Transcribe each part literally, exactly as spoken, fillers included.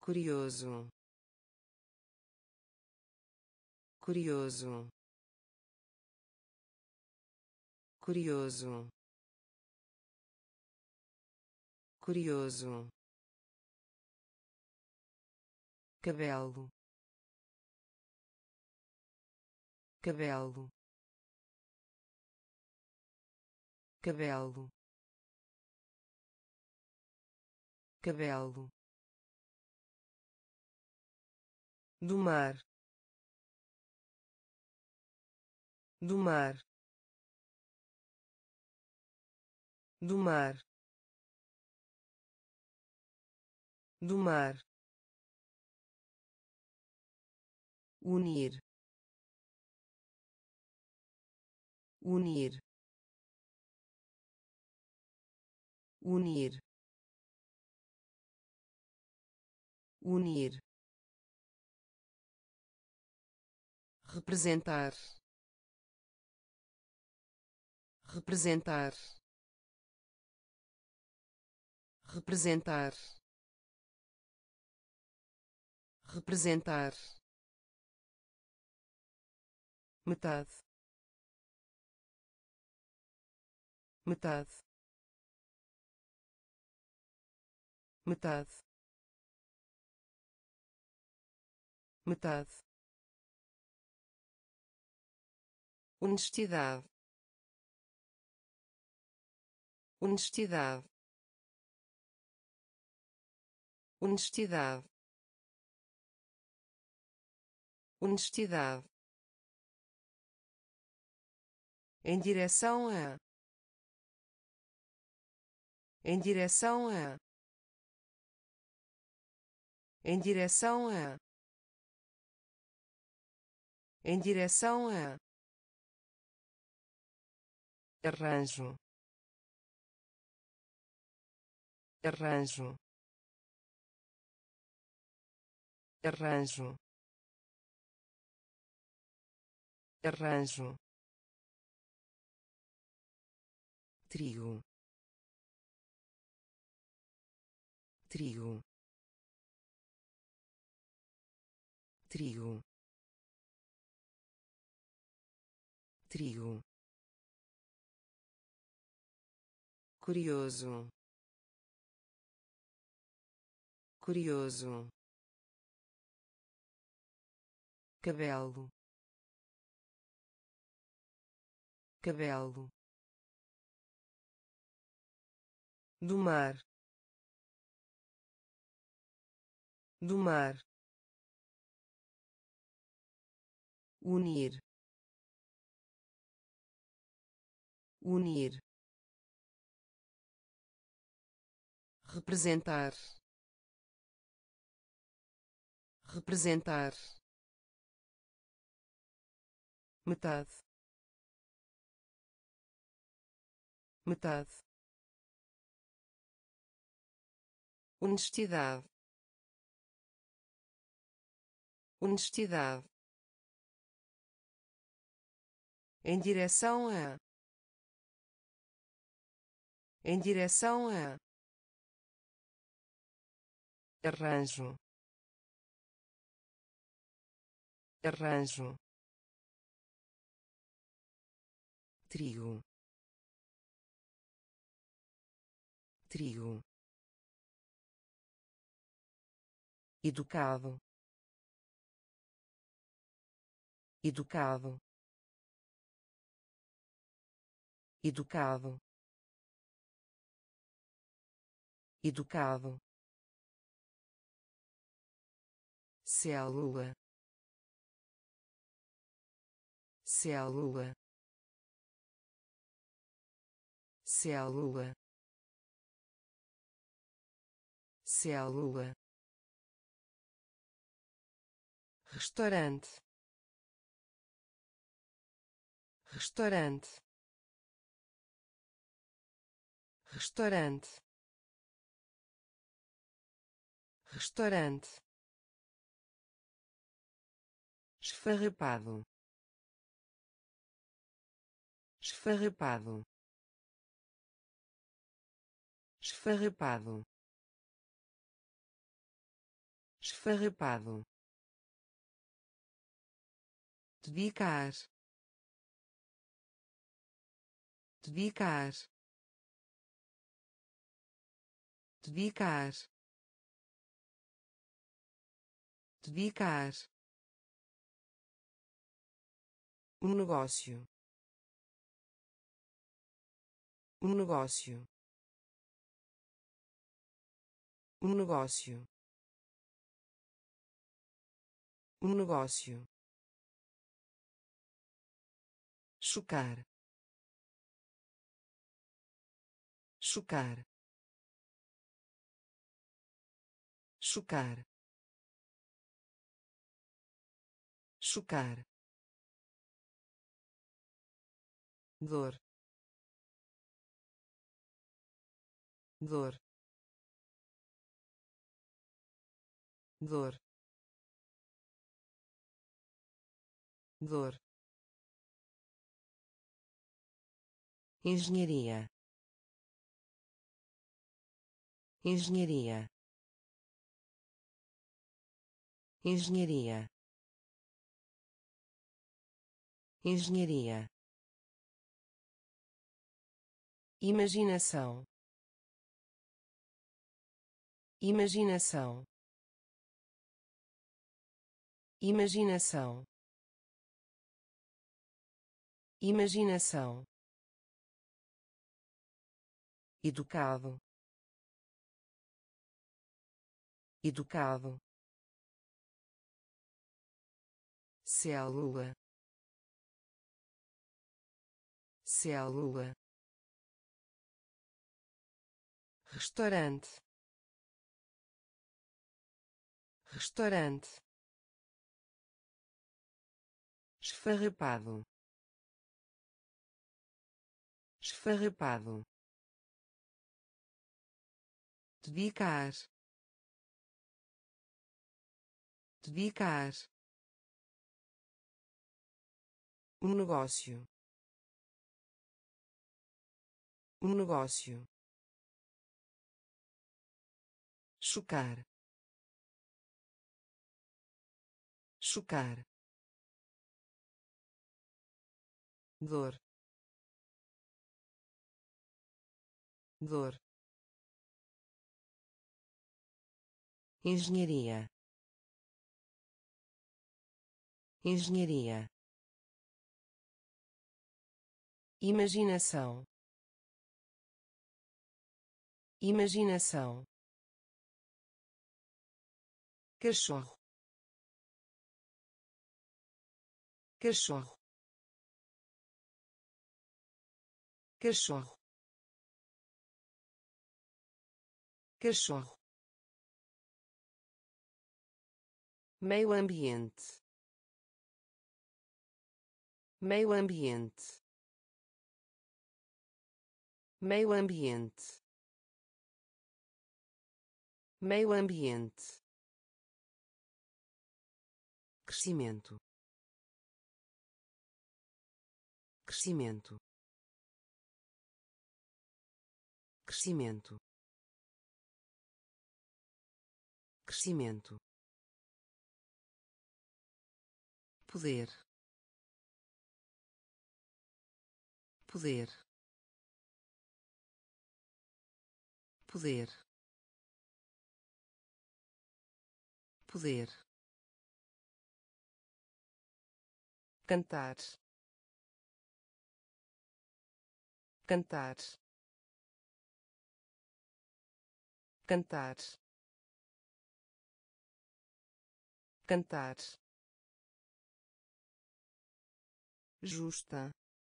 curioso, curioso, curioso, curioso, cabelo, cabelo, cabelo, cabelo, do mar, do mar, do mar, do mar, unir, unir, unir, unir, representar, representar, representar, representar, metade, metade, metade, metade, honestidade, honestidade, honestidade, honestidade, em direção a, em direção a, em direção a, em direção a, arranjo, arranjo, arranjo, arranjo, trigo, trigo, trigo, trigo, curioso, curioso, cabelo, cabelo, do mar, do mar, unir, unir, representar, representar, metade, metade, honestidade, honestidade, em direção a, em direção a, arranjo, arranjo, trigo, trigo, educado, educado, educado, educado, célula, célula, célula, célula, restaurante, restaurante, restaurante, restaurante, esfarrapado, esfarrapado, esfarrapado, esfarrapado, dedicar, dedicar, dedicar, dedicar, um negócio, um negócio, um negócio, um negócio, chocar, chocar, chocar, chocar, dor, dor, dor, dor, engenharia, engenharia, engenharia, engenharia, imaginação, imaginação, imaginação, imaginação, educado, educado, célula, célula, restaurante, restaurante, esfarrapado, esfarrapado, dedicar, dedicar, um negócio, um negócio, chocar, chocar, dor, dor, engenharia, engenharia, imaginação, imaginação, cachorro, cachorro, cachorro, cachorro, meio ambiente, meio ambiente, meio ambiente, meio ambiente, crescimento, crescimento, crescimento, crescimento, poder, poder, poder, poder, cantar, cantar, cantar, cantar, justa,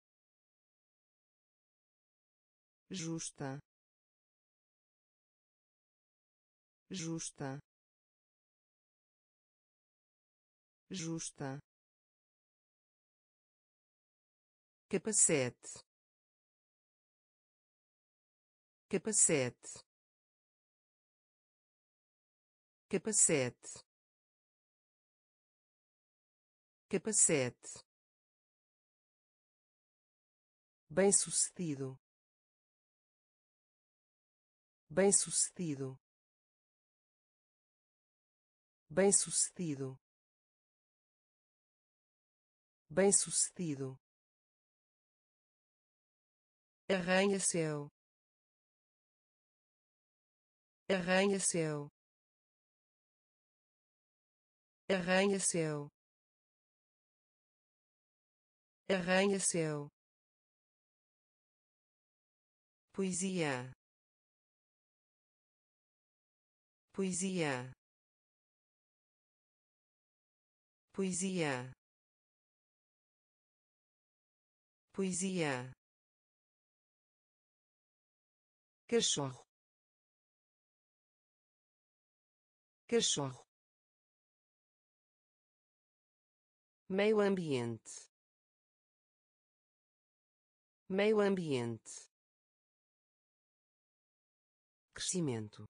justa, justa, justa, capacete, capacete, capacete, capacete, bem-sucedido, bem-sucedido, bem-sucedido, bem-sucedido, arranha-céu, arranha-céu, arranha-céu, arranha-céu, poesia, poesia, poesia, poesia, cachorro, cachorro, meio ambiente, meio ambiente, crescimento,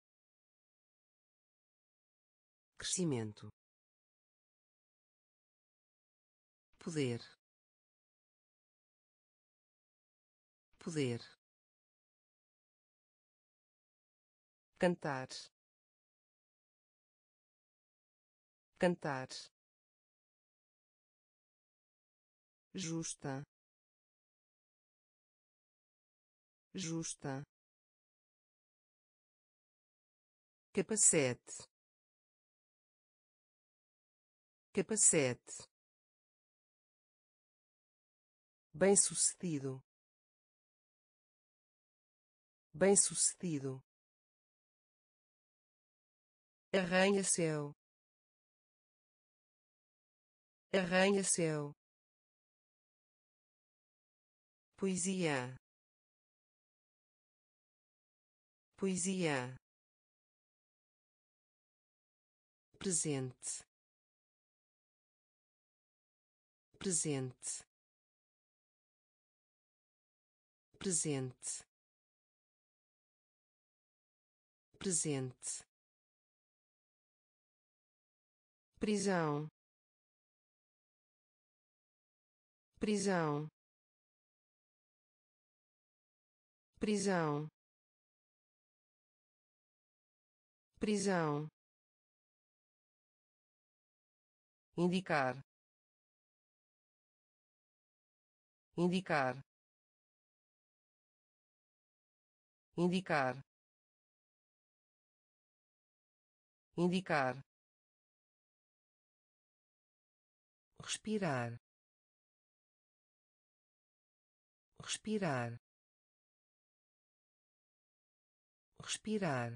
crescimento, poder, poder, cantar, cantar, justa, justa, capacete, capacete, bem-sucedido, bem-sucedido, arranha-céu, arranha-céu, poesia, poesia, presente, presente, presente, presente, prisão, prisão, prisão, prisão, indicar, indicar, indicar, indicar, respirar, respirar, respirar,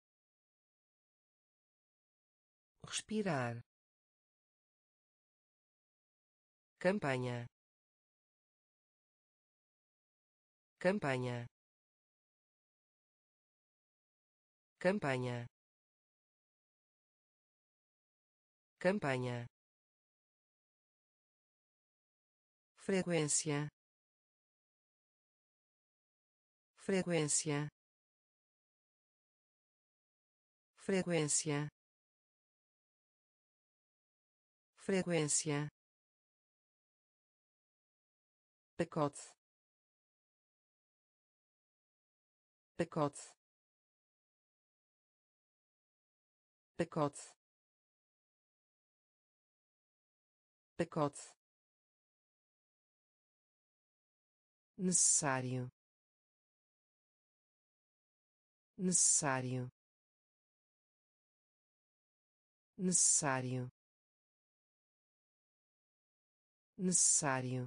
respirar, campanha, campanha, campanha, campanha, frequência, frequência, frequência, frequência, pacote, pacote, pacote, pacote, necessário, necessário, necessário, necessário,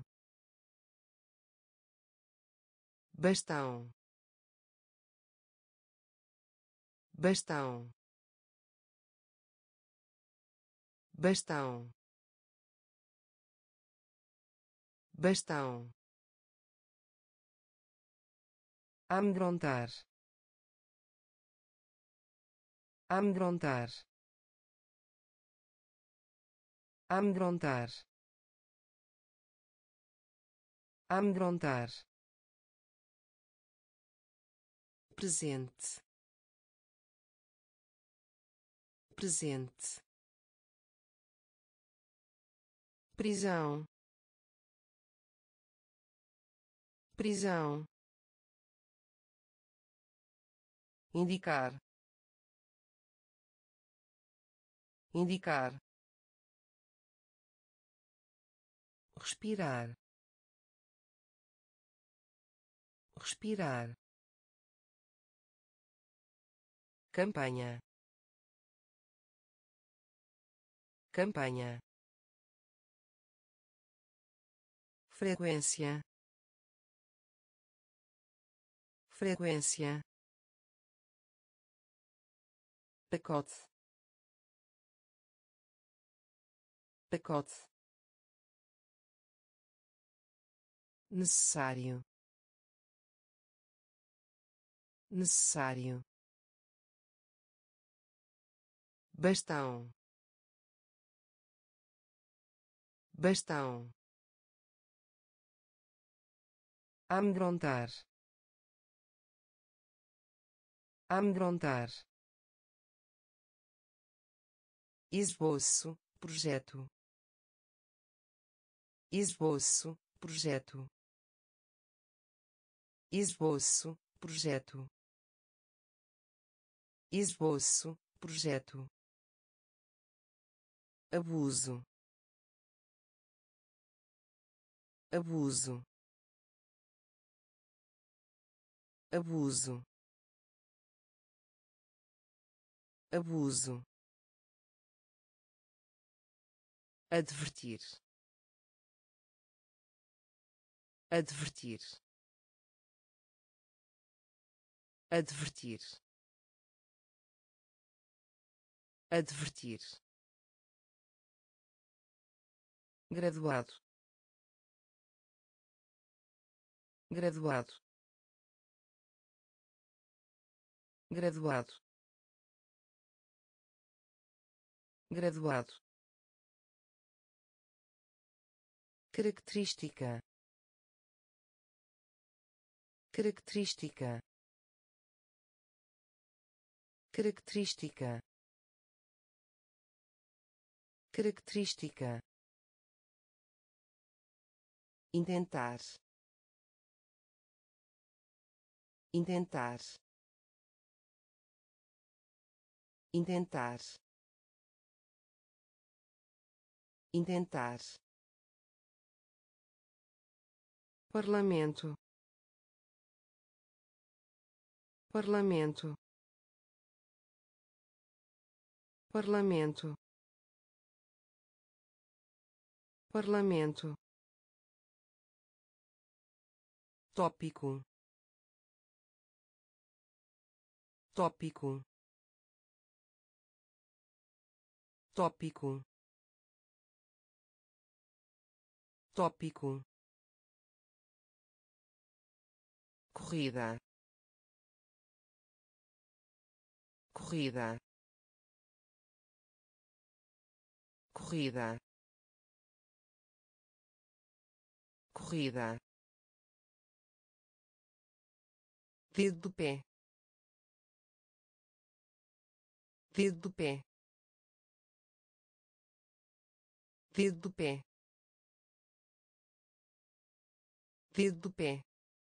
bastão, bastão, bastão, bastão, amedrontar, amedrontar, amedrontar, amedrontar, presente, presente, prisão, prisão, indicar, indicar, respirar, respirar, campanha, campanha, frequência, frequência, pacote, pacote, necessário, necessário, bastão, bastão, amedrontar, amedrontar, esboço, projeto, esboço, projeto, esboço, projeto, esboço, projeto, abuso, abuso, abuso, abuso, advertir, advertir, advertir, advertir, graduado, graduado, graduado, graduado, característica, característica, característica, característica, intentar, intentar, intentar, intentar, parlamento, parlamento, parlamento, parlamento, tópico, tópico, tópico, tópico, corrida, corrida, corrida, corrida, dedo do pé, dedo do pé, dedo do pé, dedo do pé,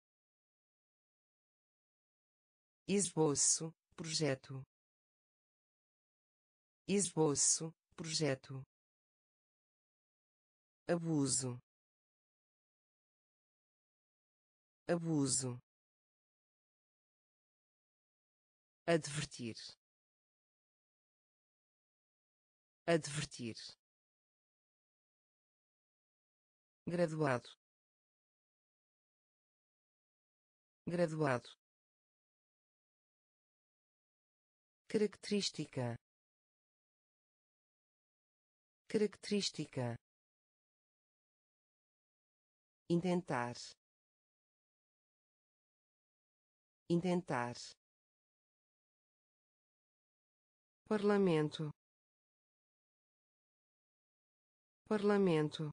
esboço, projeto, esboço, projeto, abuso, abuso, advertir, advertir, graduado, graduado, característica, característica, intentar, intentar, parlamento, parlamento,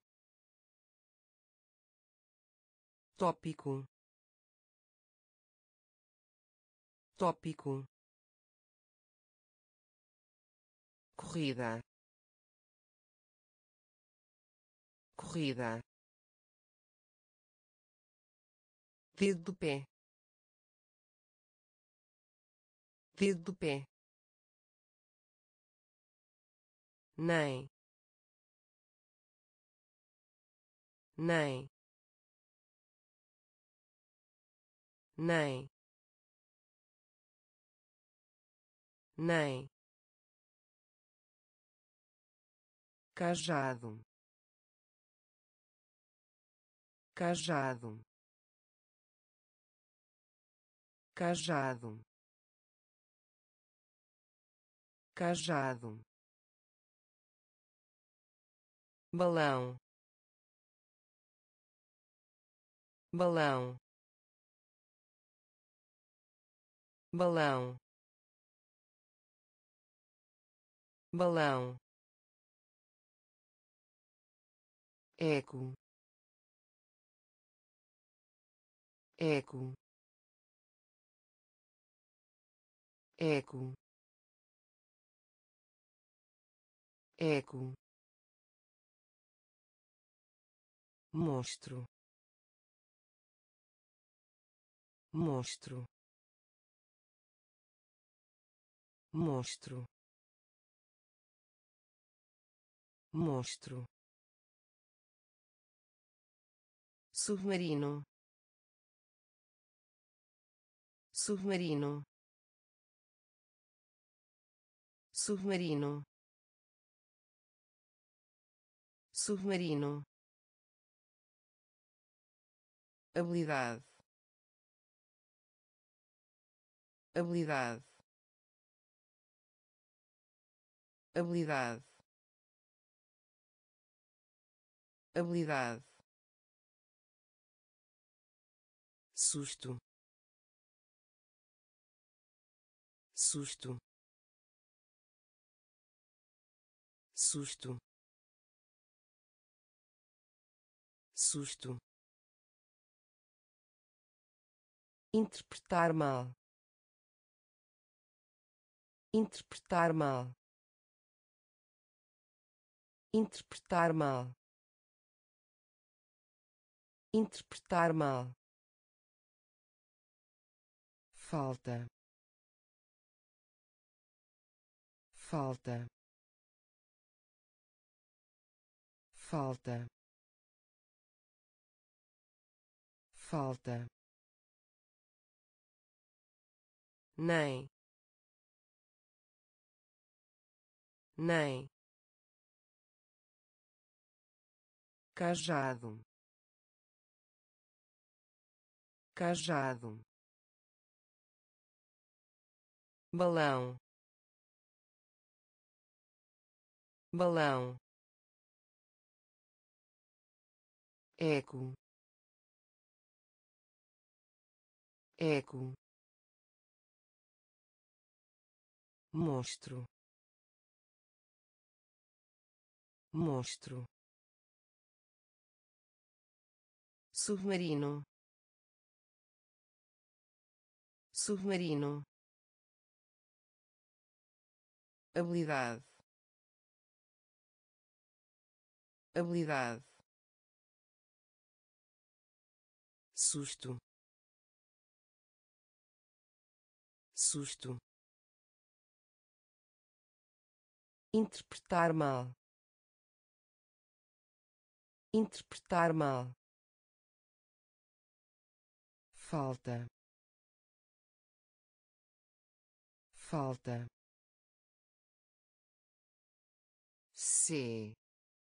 tópico, tópico, corrida, corrida, dedo do pé, dedo do pé, nem, nem, nem, nem, cajado, cajado, cajado, cajado, balão, balão, balão, balão, eco, eco, eco, eco, monstro, monstro, monstro, monstro, submarino, submarino, submarino, submarino, habilidade, habilidade, habilidade, habilidade, susto, susto, susto, susto, interpretar mal, interpretar mal, interpretar mal, interpretar mal, falta, falta, falta, falta, nem, nem, cajado, cajado, balão, balão, eco, eco, monstro, monstro, submarino, submarino, habilidade, habilidade, susto, susto, interpretar mal, interpretar mal, falta, falta, C,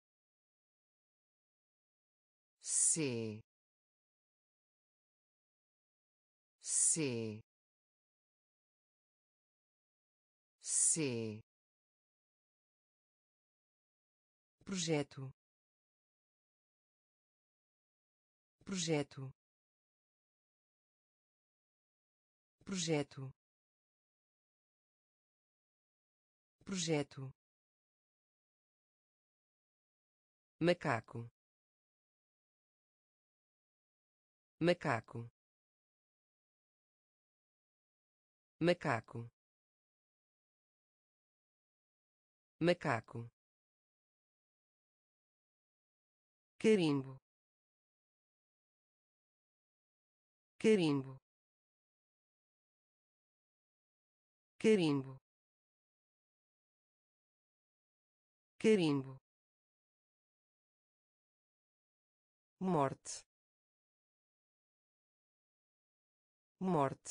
C, C, C, projeto, projeto, projeto, projeto, macaco, macaco, macaco, macaco, carimbo, carimbo, carimbo, carimbo, morte, morte,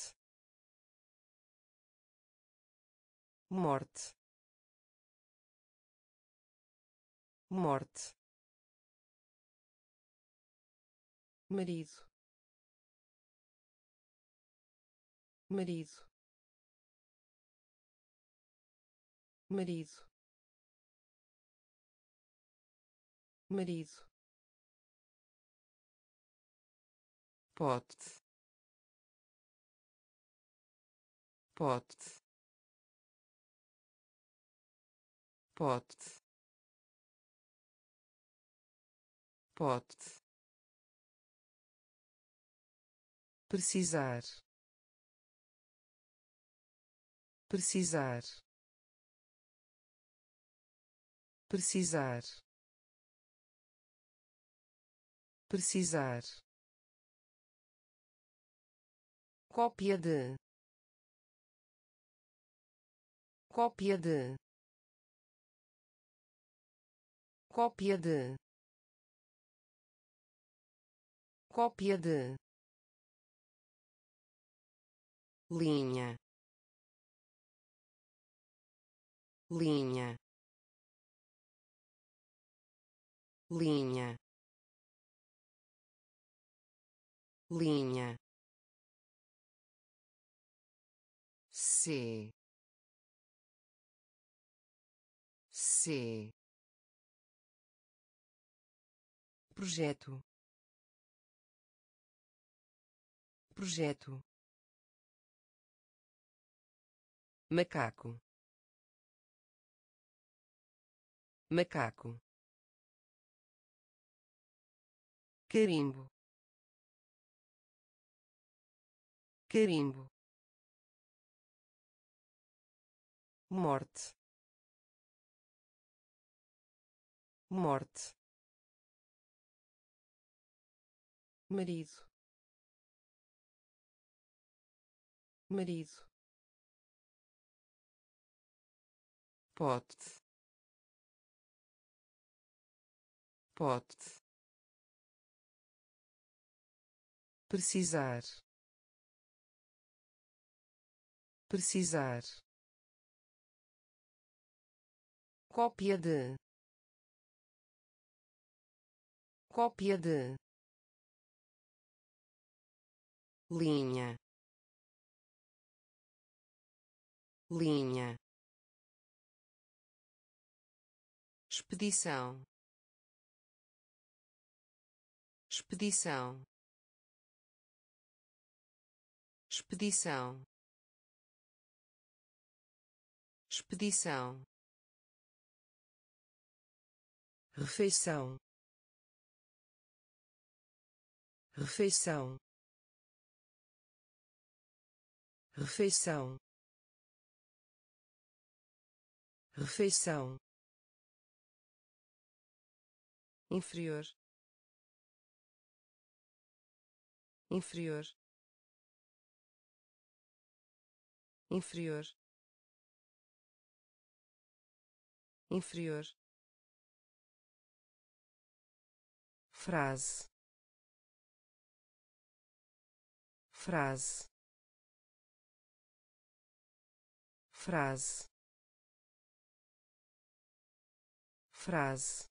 morte, morte, marido, marido, marido, marido, pote, pote, pote, pote, precisar, precisar, precisar, precisar, cópia de, cópia de, cópia de, cópia de, linha, linha, linha, linha, C, C, projeto, projeto, macaco, macaco, carimbo, carimbo, morte, morte, marido, marido, pote, pote, precisar, precisar, cópia de, cópia de, linha, linha, expedição, expedição, expedição, expedição, refeição, refeição, refeição, refeição, inferior, inferior, inferior, inferior, frase, frase, frase, frase,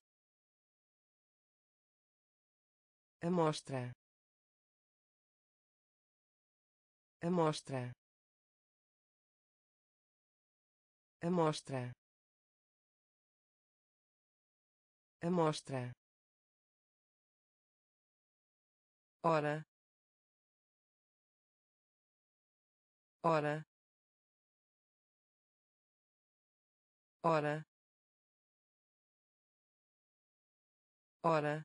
amostra, amostra, amostra, amostra, hora, hora, hora, hora,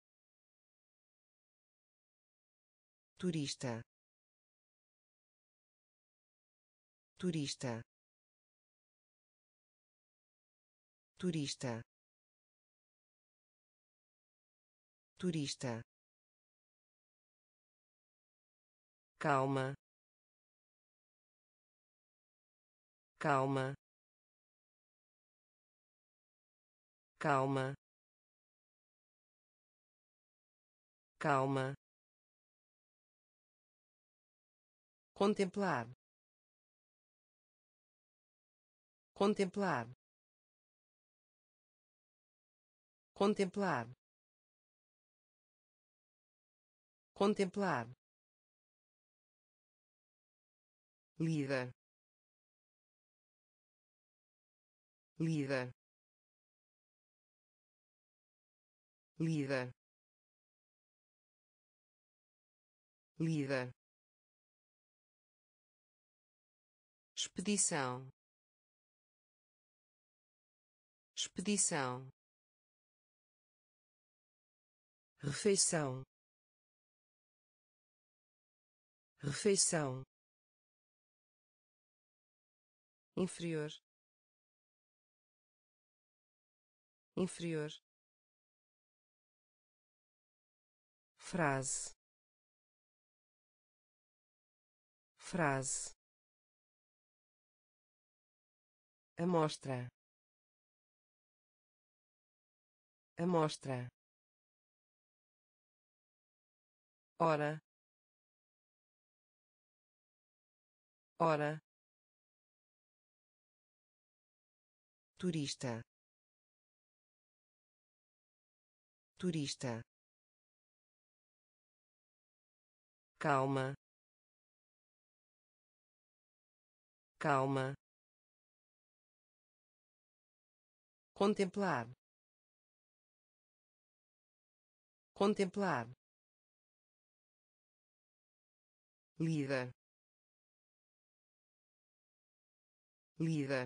turista, turista, turista, turista, calma, calma, calma, calma, contemplar, contemplar, contemplar, contemplar, líder, líder, líder, líder, expedição, expedição, refeição, refeição, inferior, inferior, frase, frase, amostra, amostra, hora, hora, turista, turista, calma, calma, contemplar, contemplar, líder, líder,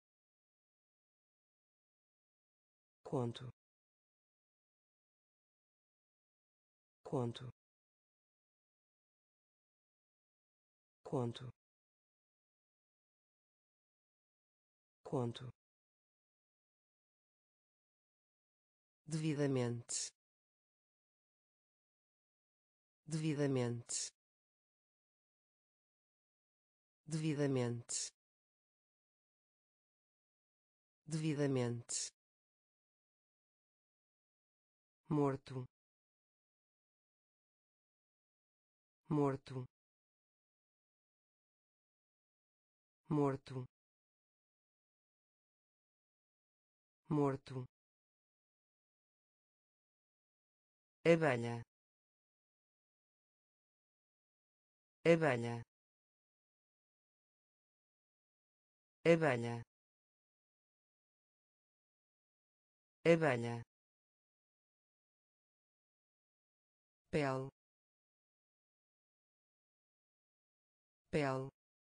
conto, conto, conto, conto, devidamente, devidamente, devidamente, devidamente, morto, morto, morto, morto, abelha, abelha, abelha, abelha, pele, pele,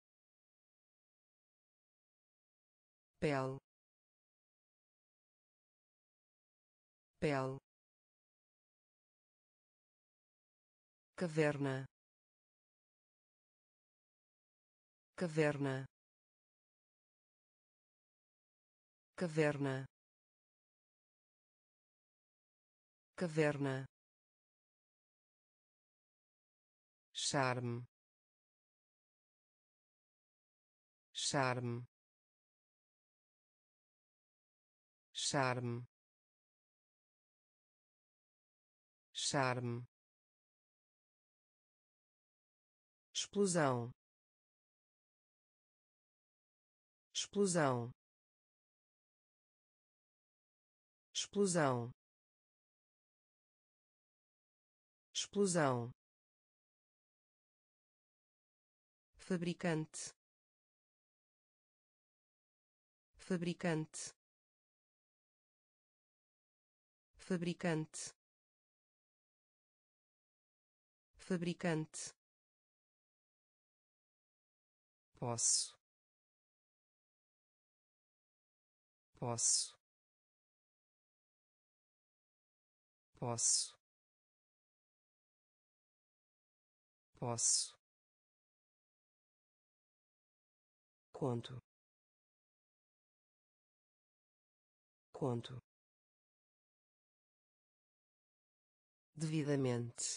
pele, pele, caverna, caverna, caverna, caverna, charme, charme, charme, charme, explosão, explosão, explosão, explosão, fabricante, fabricante, fabricante, fabricante, posso, posso, posso, posso, conto, conto, devidamente,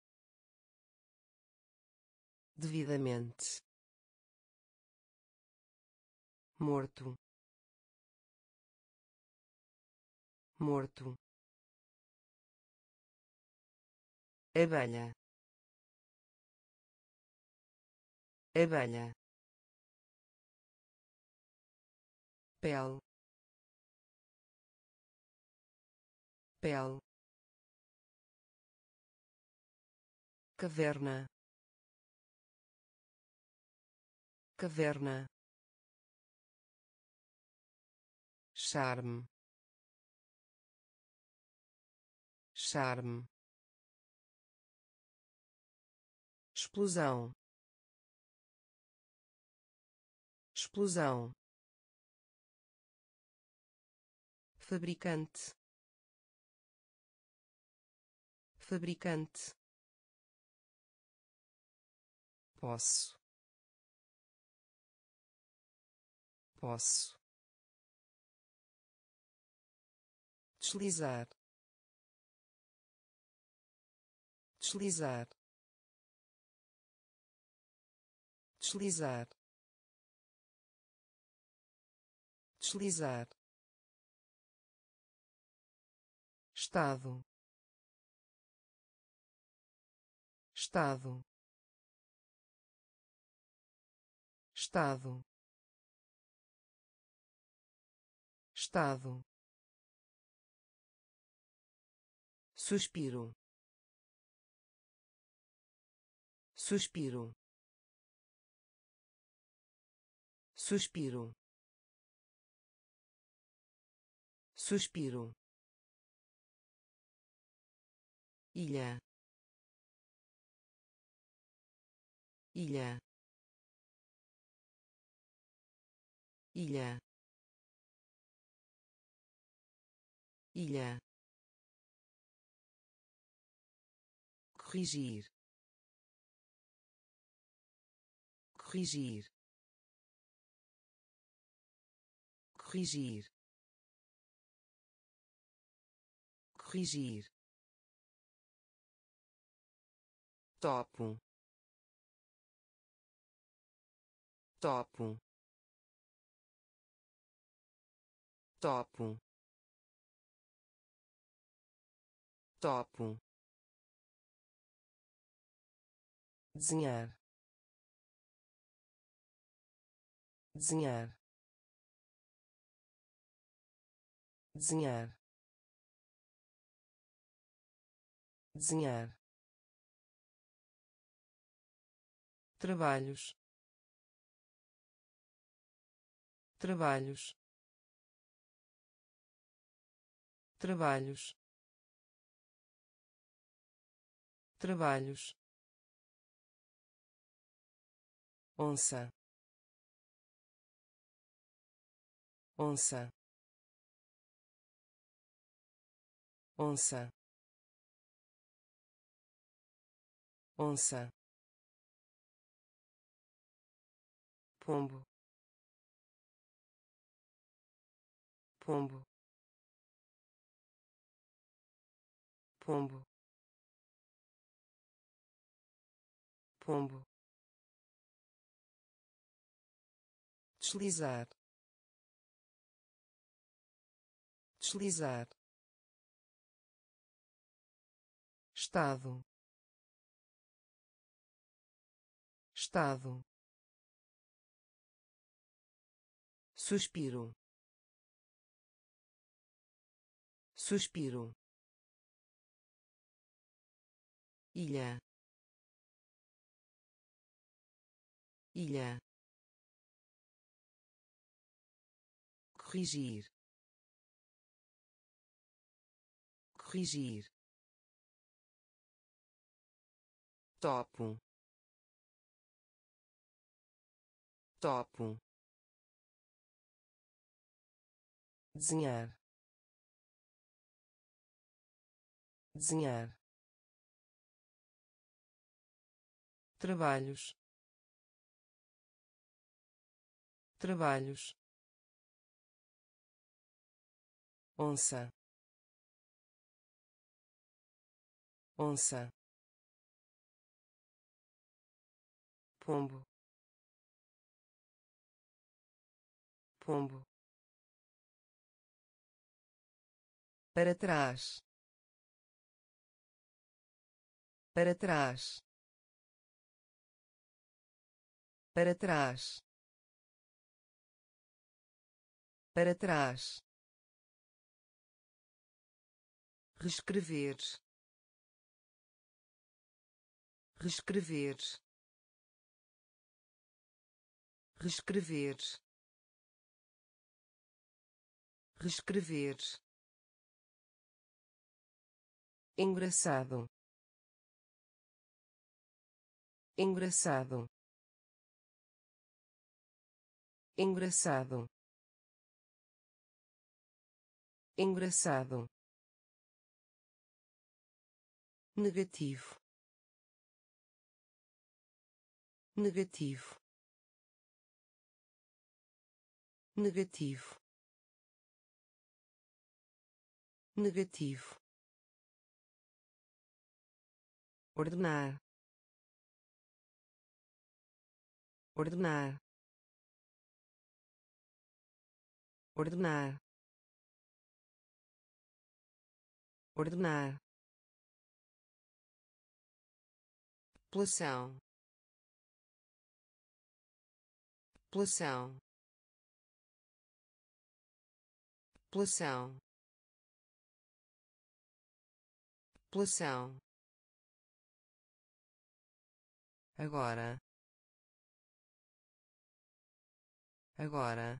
devidamente, morto, morto, abelha, abelha, pele, pele, caverna, caverna, charme, charme, explosão, explosão, fabricante, fabricante, posso, posso, deslizar, deslizar, deslizar, deslizar, estado, estado, estado, estado, suspiro, suspiro, suspiro, suspiro, ilha, ilha, ilha, ilha, corrigir, corrigir, corrigir, corrigir, topo, topo, topo, topo, desenhar, desenhar, desenhar, desenhar, trabalhos, trabalhos, trabalhos, trabalhos, onça, onça, onça, onça, pombo, pombo, pombo, pombo, deslizar, deslizar, estado, estado, suspiro, suspiro, ilha, ilha, corrigir, corrigir, topo, topo, desenhar, desenhar, trabalhos, trabalhos, onça, onça, pombo, pombo, para trás, para trás, para trás, para trás, reescrever, reescrever, reescrever, reescrever, engraçado, engraçado, engraçado, engraçado, negativo, negativo, negativo, negativo, ordenar, ordenar, ordenar, ordenar, população, população, população, população, agora, agora,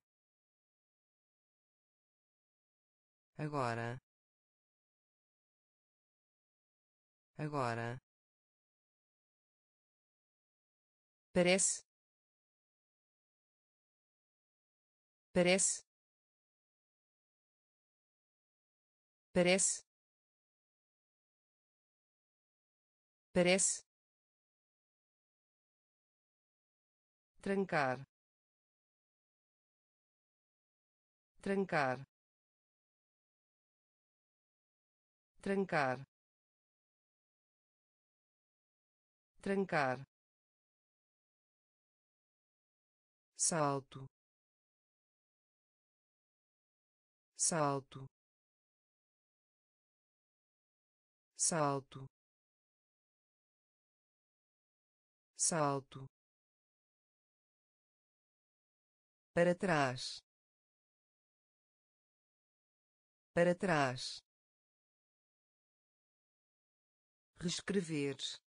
agora, agora, parece, parece, parece, parece, trancar, trancar, trancar, trancar, salto, salto, salto, salto, para trás, para trás, reescrever,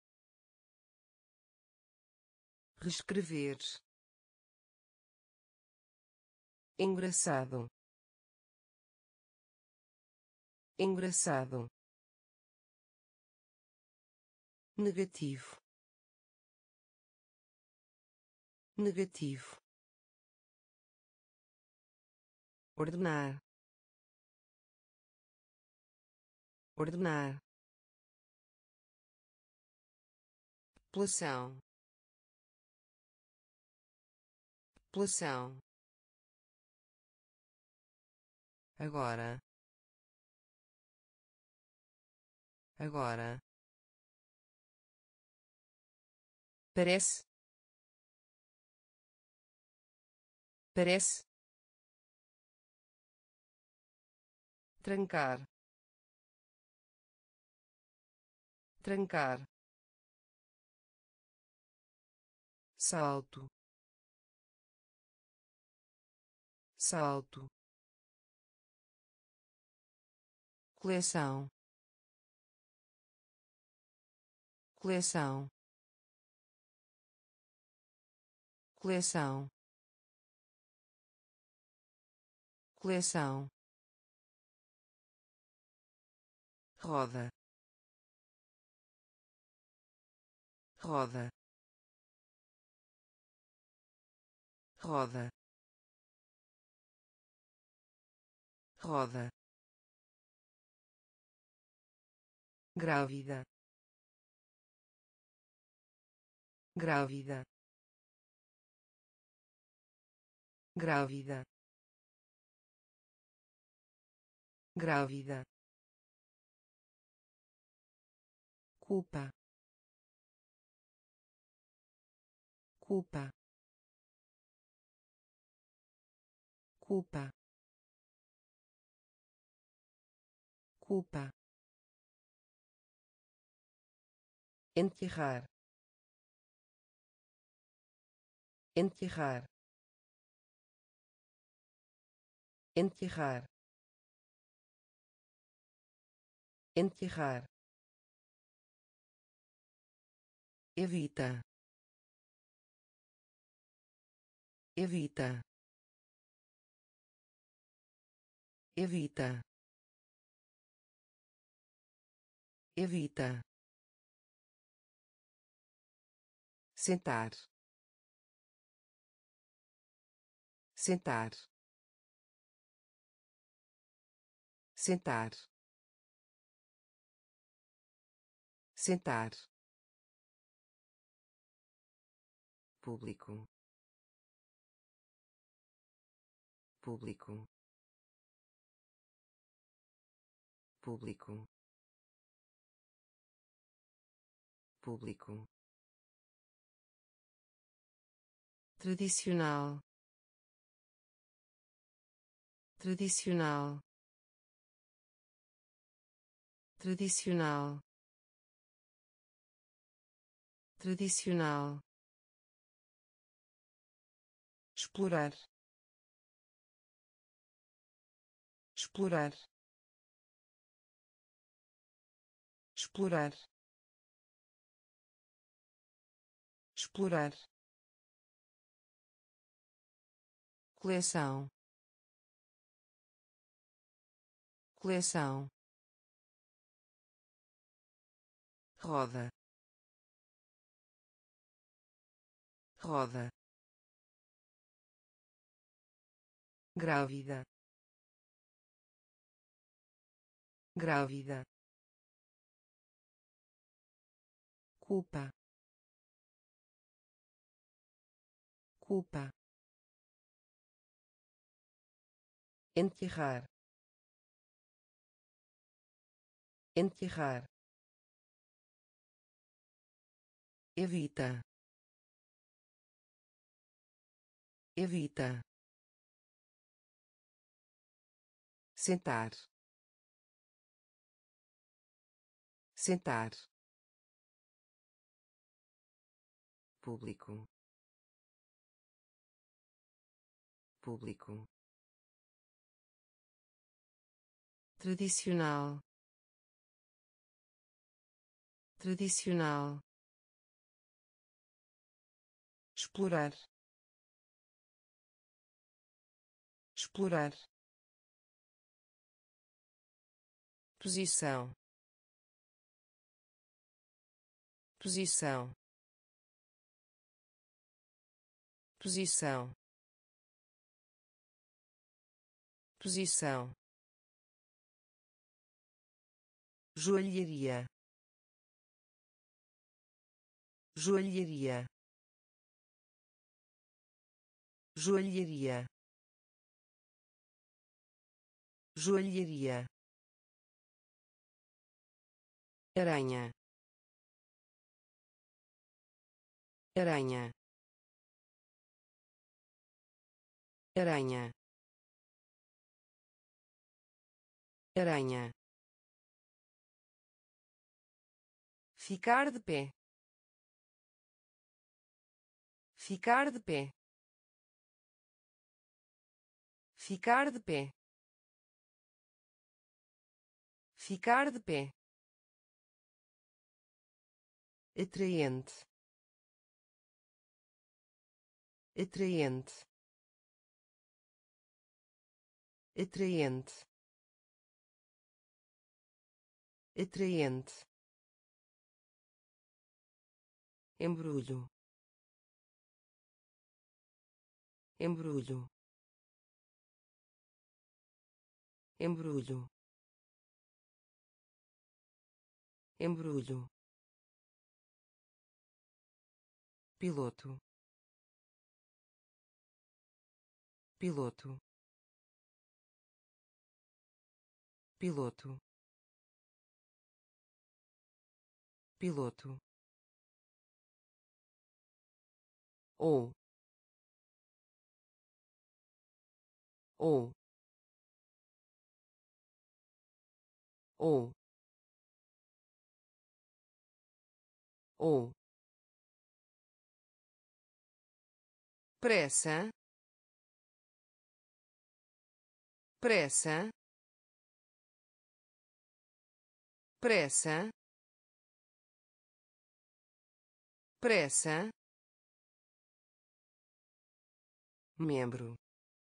reescrever, engraçado, engraçado, negativo, negativo, ordenar, ordenar, população, população, agora, agora, parece, parece, trancar, trancar, salto, salto, coleção, coleção, coleção, coleção, roda, roda, roda, roda, grávida, grávida, grávida, grávida, culpa, culpa, culpa, culpa, enterrar, enterrar, enterrar, enterrar, evita, evita, evita, evita, sentar, sentar, sentar, sentar, público, público, público, público, tradicional, tradicional, tradicional, tradicional, explorar, explorar, explorar, explorar, coleção, coleção, roda, roda, grávida, grávida, culpa, culpa, enterrar, enterrar, evita, evita, sentar, sentar, público, público, tradicional, tradicional, explorar, explorar, posição, posição, posição, posição, joalheria, joalheria, joalheria, joalheria, aranha, aranha, aranha, aranha, ficar de pé, ficar de pé, ficar de pé, ficar de pé, atraente, atraente, atraente, atraente, embrulho, embrulho, embrulho, embrulho, piloto, piloto, piloto, piloto, ou, ou, ou ou pressa pressa pressa pressa membro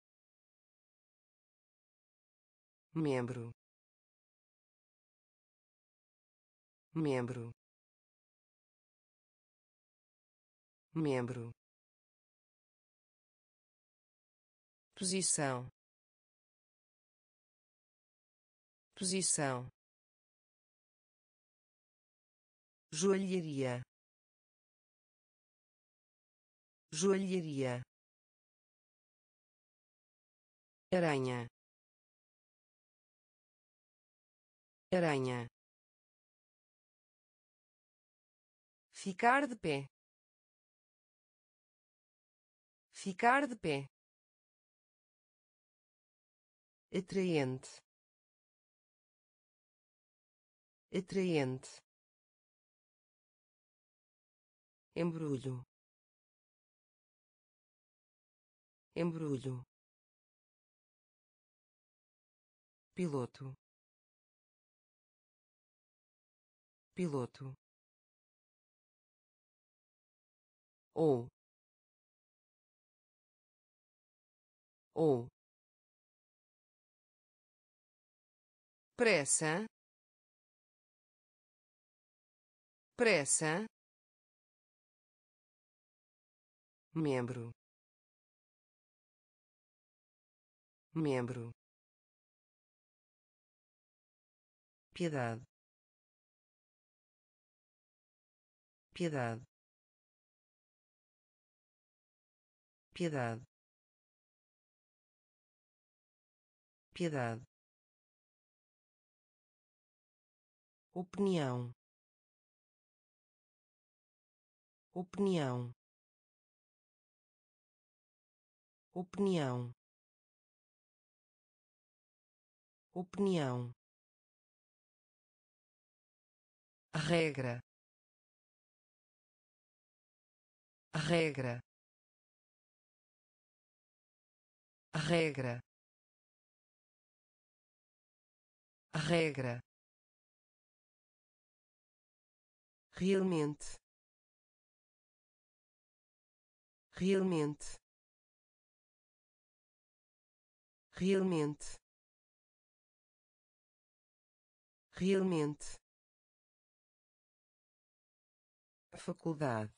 membro membro membro posição posição joalheria joalheria aranha aranha ficar de pé ficar de pé atraente atraente embrulho embrulho piloto piloto ou ou pressa pressa membro membro piedade piedade piedade piedade opinião opinião opinião opinião regra regra regra regra realmente realmente realmente realmente faculdade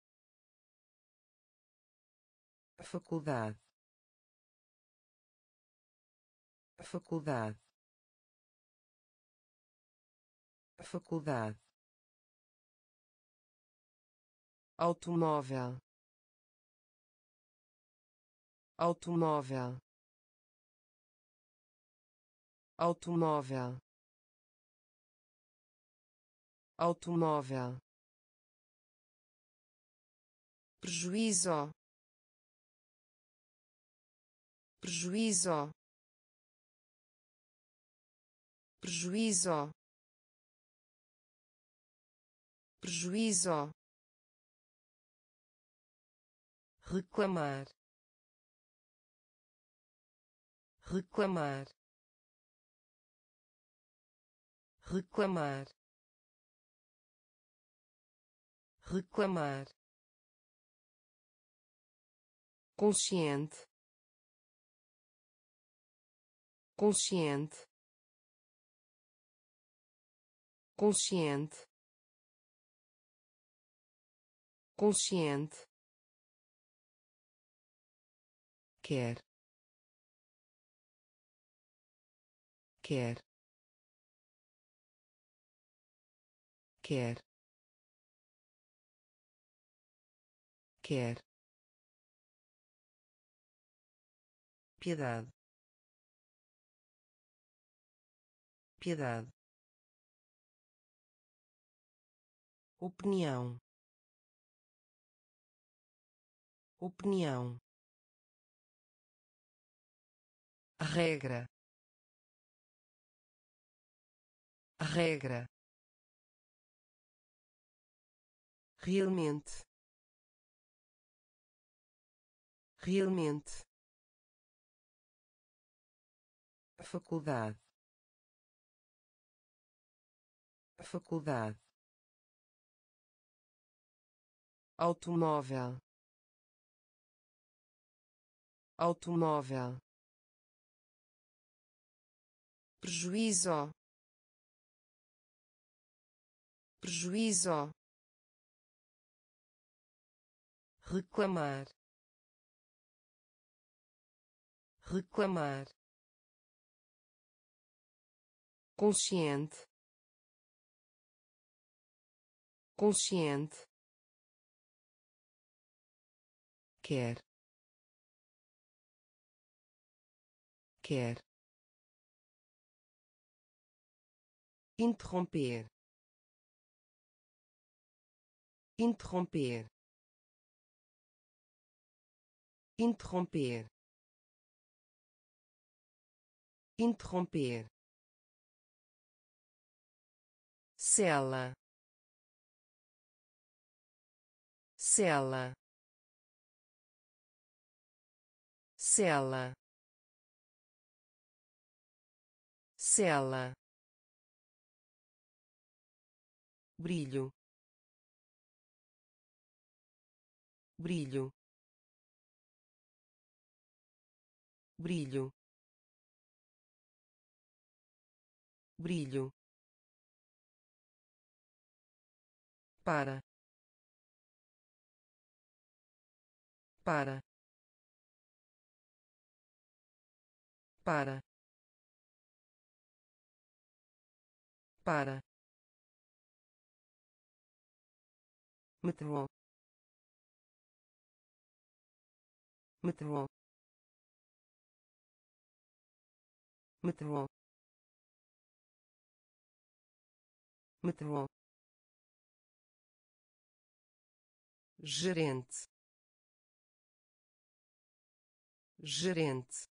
faculdade faculdade faculdade automóvel automóvel automóvel automóvel prejuízo prejuízo prejuízo prejuízo reclamar reclamar reclamar reclamar consciente consciente consciente consciente quer quer quer quer piedade piedade opinião opinião regra regra, realmente, realmente, faculdade, faculdade, automóvel, automóvel, prejuízo, prejuízo, reclamar, reclamar, consciente, consciente, quer, quer, interromper, interromper, interromper, interromper, cela, cela, cela, cela, brilho, brilho, brilho, brilho, para, para, para, para, metrô, metrô, metrô, metrô, gerente, gerente,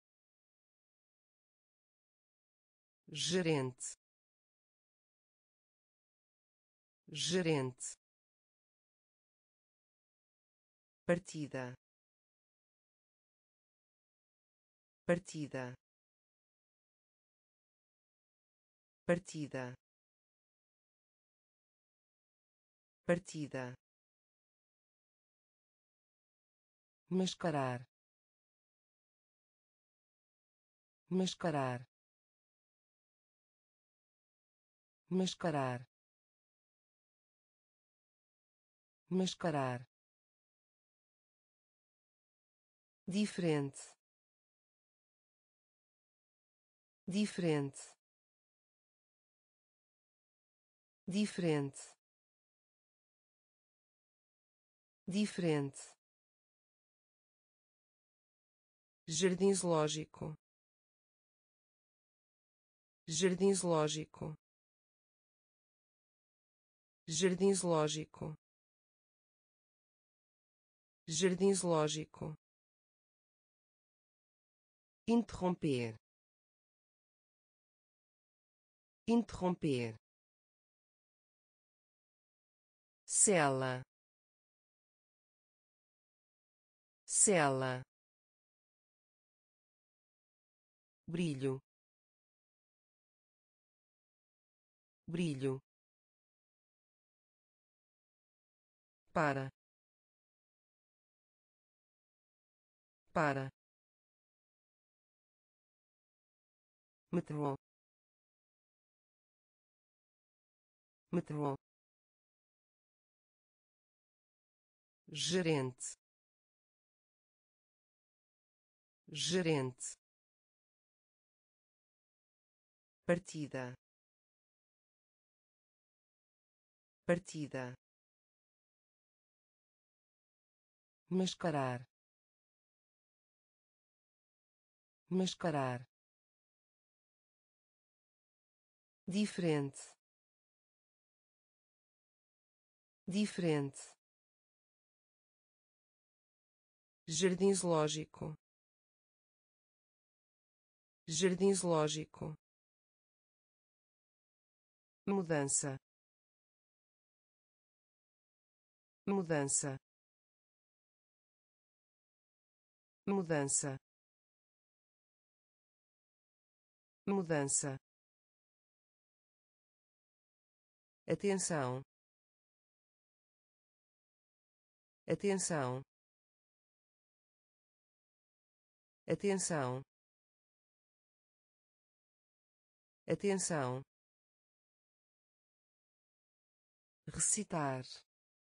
gerente, gerente, partida, partida, partida, partida, mascarar, mascarar, mascarar, mascarar, diferente, diferente, diferente, diferente, jardim zoológico, jardim zoológico, jardim zoológico, jardim zoológico, interromper, interromper, cela, cela, brilho, brilho, para, para, metrô, metrô, gerente, gerente, partida, partida, mascarar, mascarar, diferente, diferente, jardim zoológico, jardim zoológico, mudança, mudança, mudança, mudança, atenção, atenção, atenção, atenção, recitar,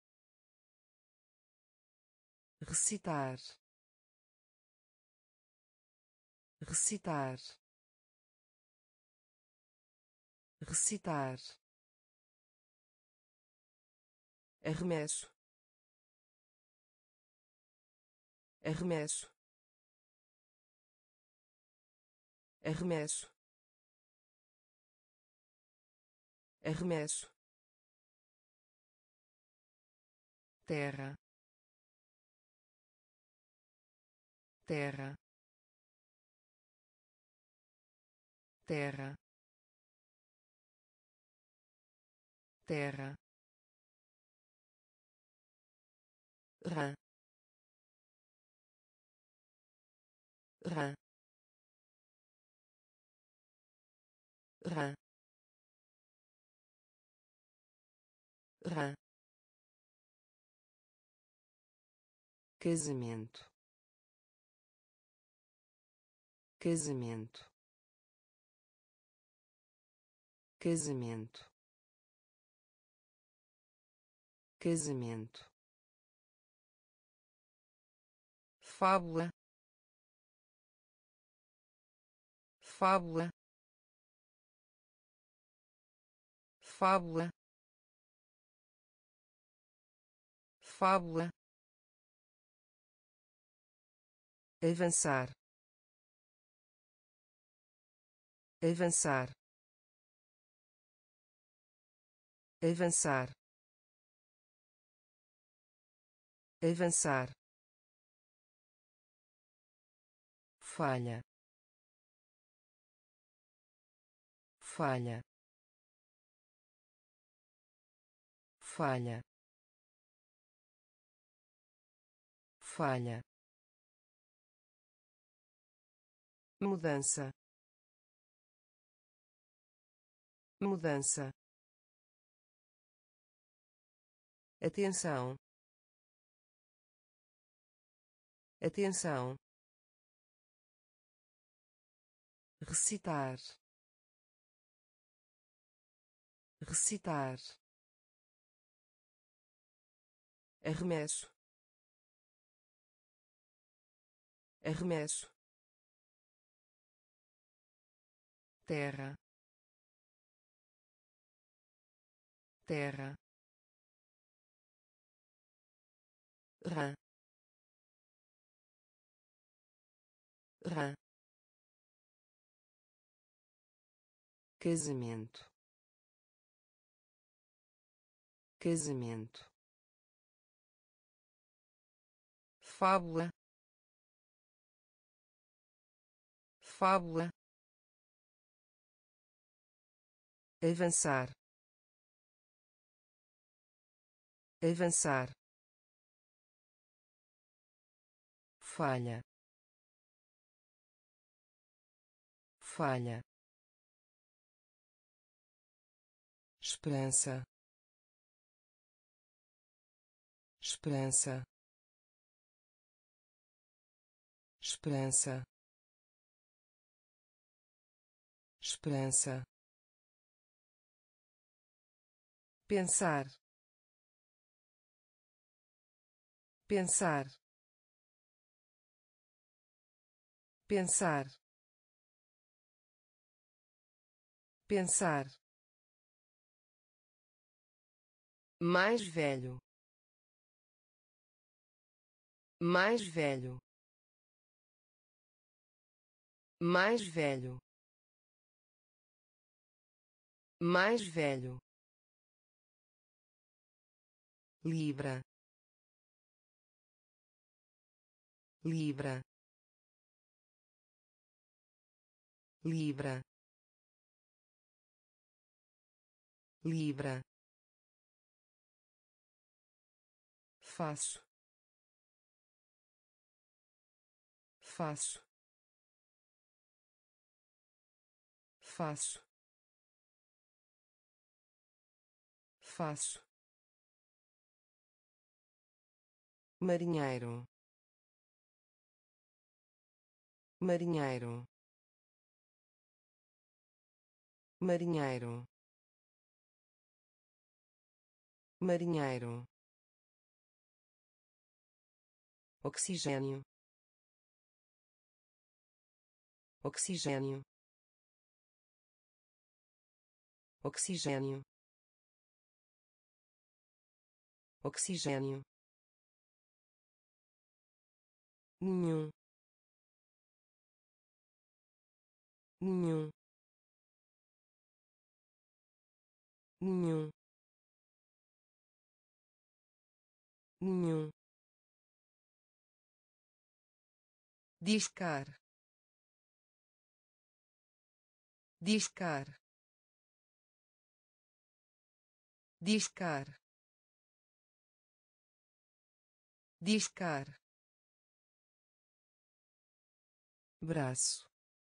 recitar, recitar, recitar, arremesso, arremesso, arremesso, arremesso, terra, terra, terra, terra, rã, rã, rã, rã, casamento, casamento, casamento, casamento, fábula, fábula, fábula, fábula, avançar, avançar, avançar, avançar, falha, falha, falha, falha, mudança, mudança, atenção, atenção, recitar, recitar, arremesso, arremesso, terra, terra, rã, rã, casamento, casamento, fábula, fábula, avançar, avançar, falha, falha, esperança, esperança, esperança, esperança, pensar, pensar, pensar, pensar, mais velho, mais velho, mais velho, mais velho, libra, libra, libra, libra, faço, faço, faço, faço, marinheiro, marinheiro, marinheiro, marinheiro, oxigênio, oxigênio, oxigênio, oxigênio, nenhum, nenhum, nenhum, nenhum, discar, discar, discar, discar, braço,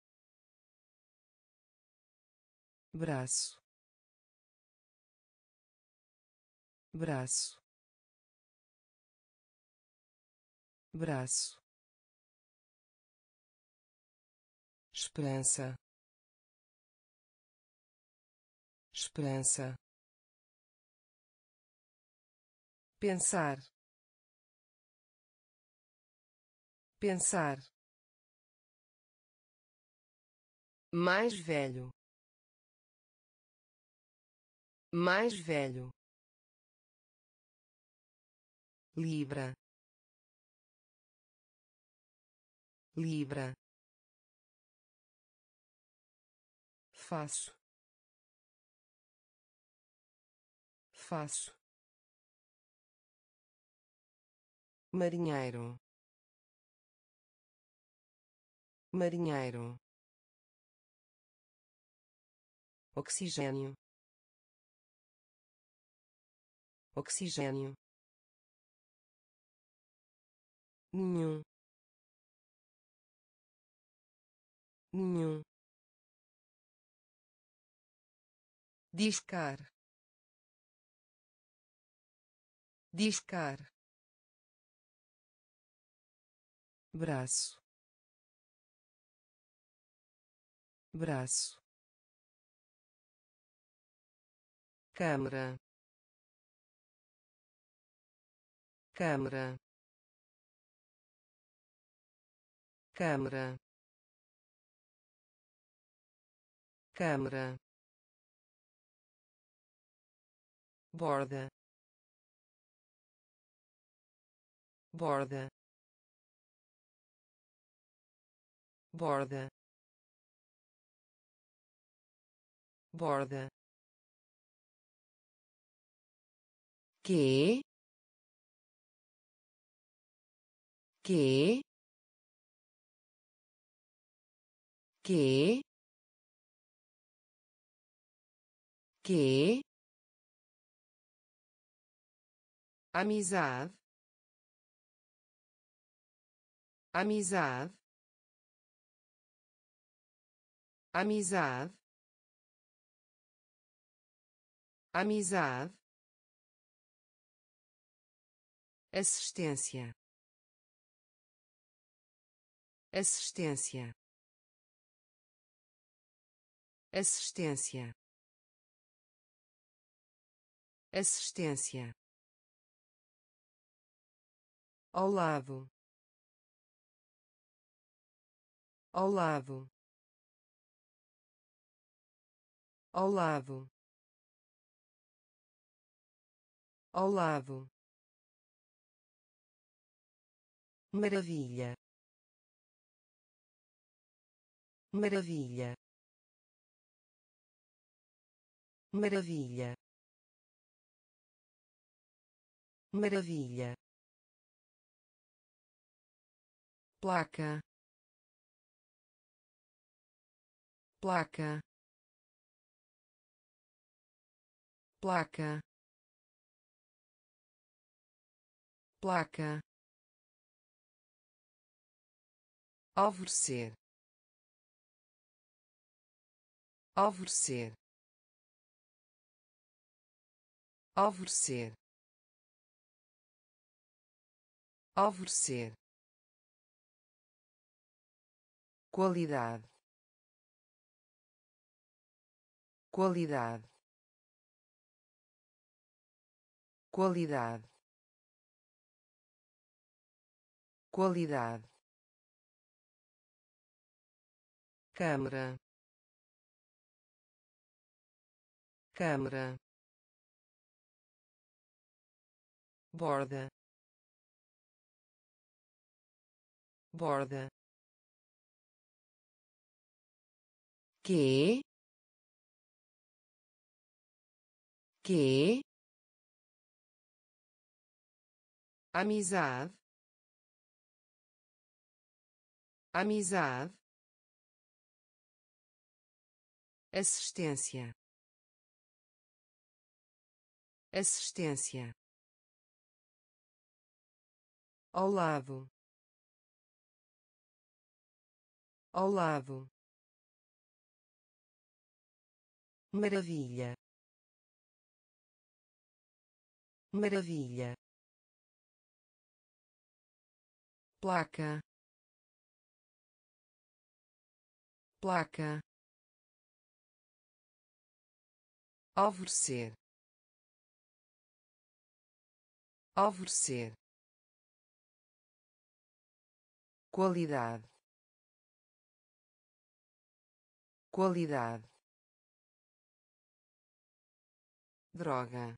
braço, braço, braço, esperança, esperança, pensar, pensar, mais velho, mais velho, libra, libra, faço, faço, marinheiro, marinheiro, oxigênio, oxigênio, nenhum, nenhum, discar, discar, braço, braço, câmara, câmara, câmara, câmara, borda, borda, borda, borda, que, que, que, que, amizade, amizade, amizade, amizade, assistência, assistência, assistência, assistência, ao lado, ao lado, ao lado, ao lado, maravilha, maravilha, maravilha, maravilha, placa, placa, placa, placa, alvorecer, alvorecer, alvorecer, alvorecer, qualidade, qualidade, qualidade, qualidade, câmara, câmara, borda, borda, que, que, amizade, amizade, assistência, assistência, ao lado, ao lado, maravilha, maravilha, placa, placa, alvorecer, alvorecer, qualidade, qualidade, droga,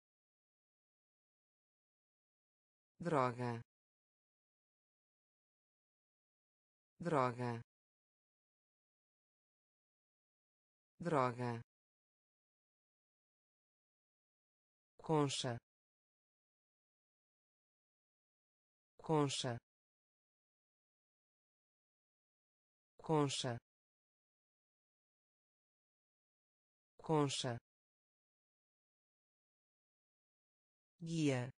droga, droga, droga, concha, concha, concha, concha, guia,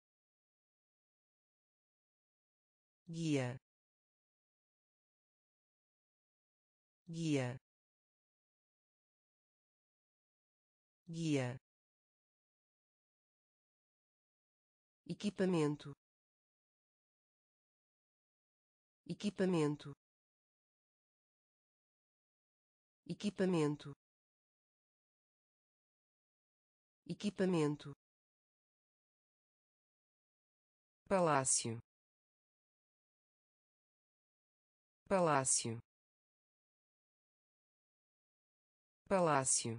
guia, guia, guia, equipamento, equipamento, equipamento, equipamento, palácio, palácio, palácio,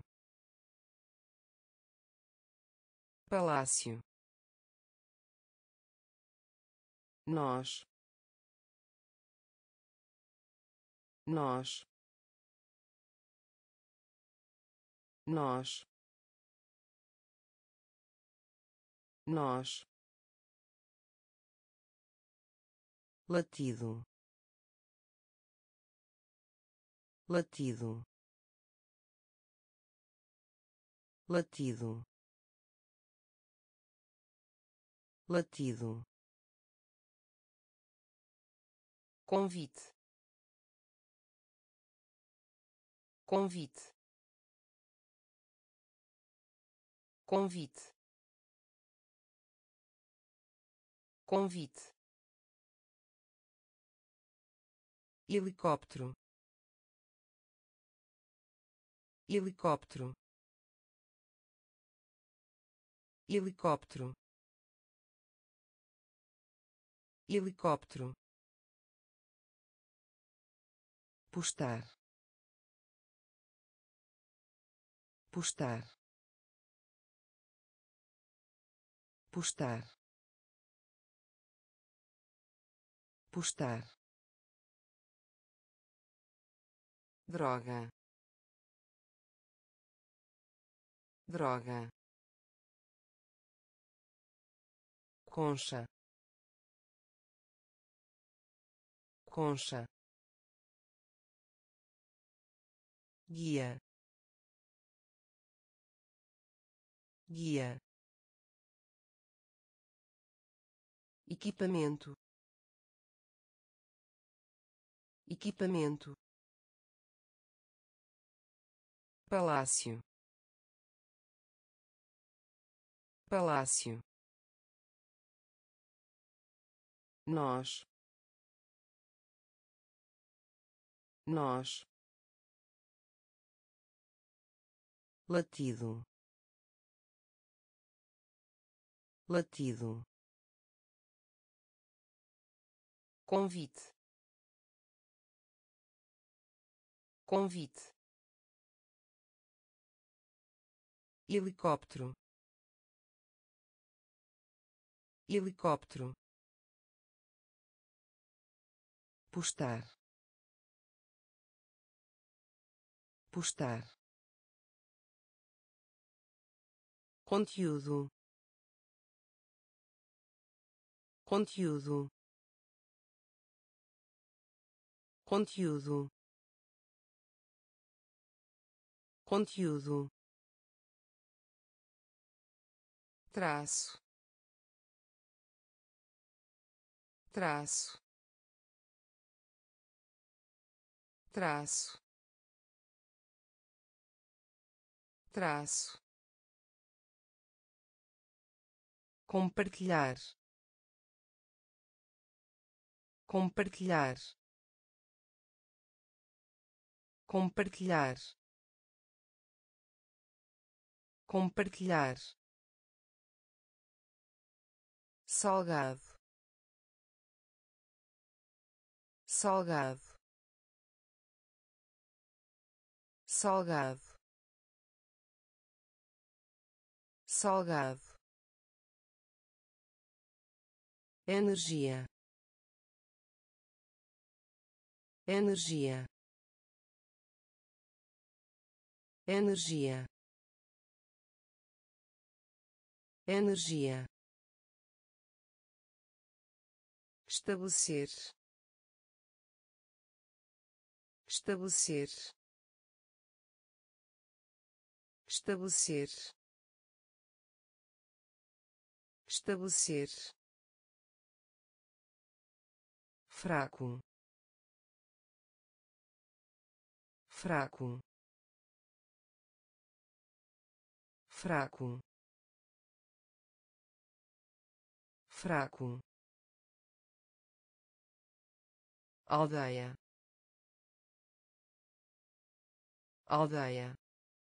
palácio, nós, nós, nós, nós, latido, latido, latido, latido, convite, convite, convite, convite, helicóptero, helicóptero, helicóptero, helicóptero, postar, postar, postar, postar, droga, droga, concha, concha, guia, guia, equipamento, equipamento, palácio, palácio, nós, nós, latido, latido, convite, convite, helicóptero, helicóptero, postar, postar, conteúdo, conteúdo, conteúdo, conteúdo, traço, traço, traço, traço, compartilhar, compartilhar, compartilhar, compartilhar, salgado, salgado, salgado, salgado, energia, energia, energia, energia, estabelecer, estabelecer, estabelecer, estabelecer, fraco, fraco, fraco, fraco, aldeia, aldeia,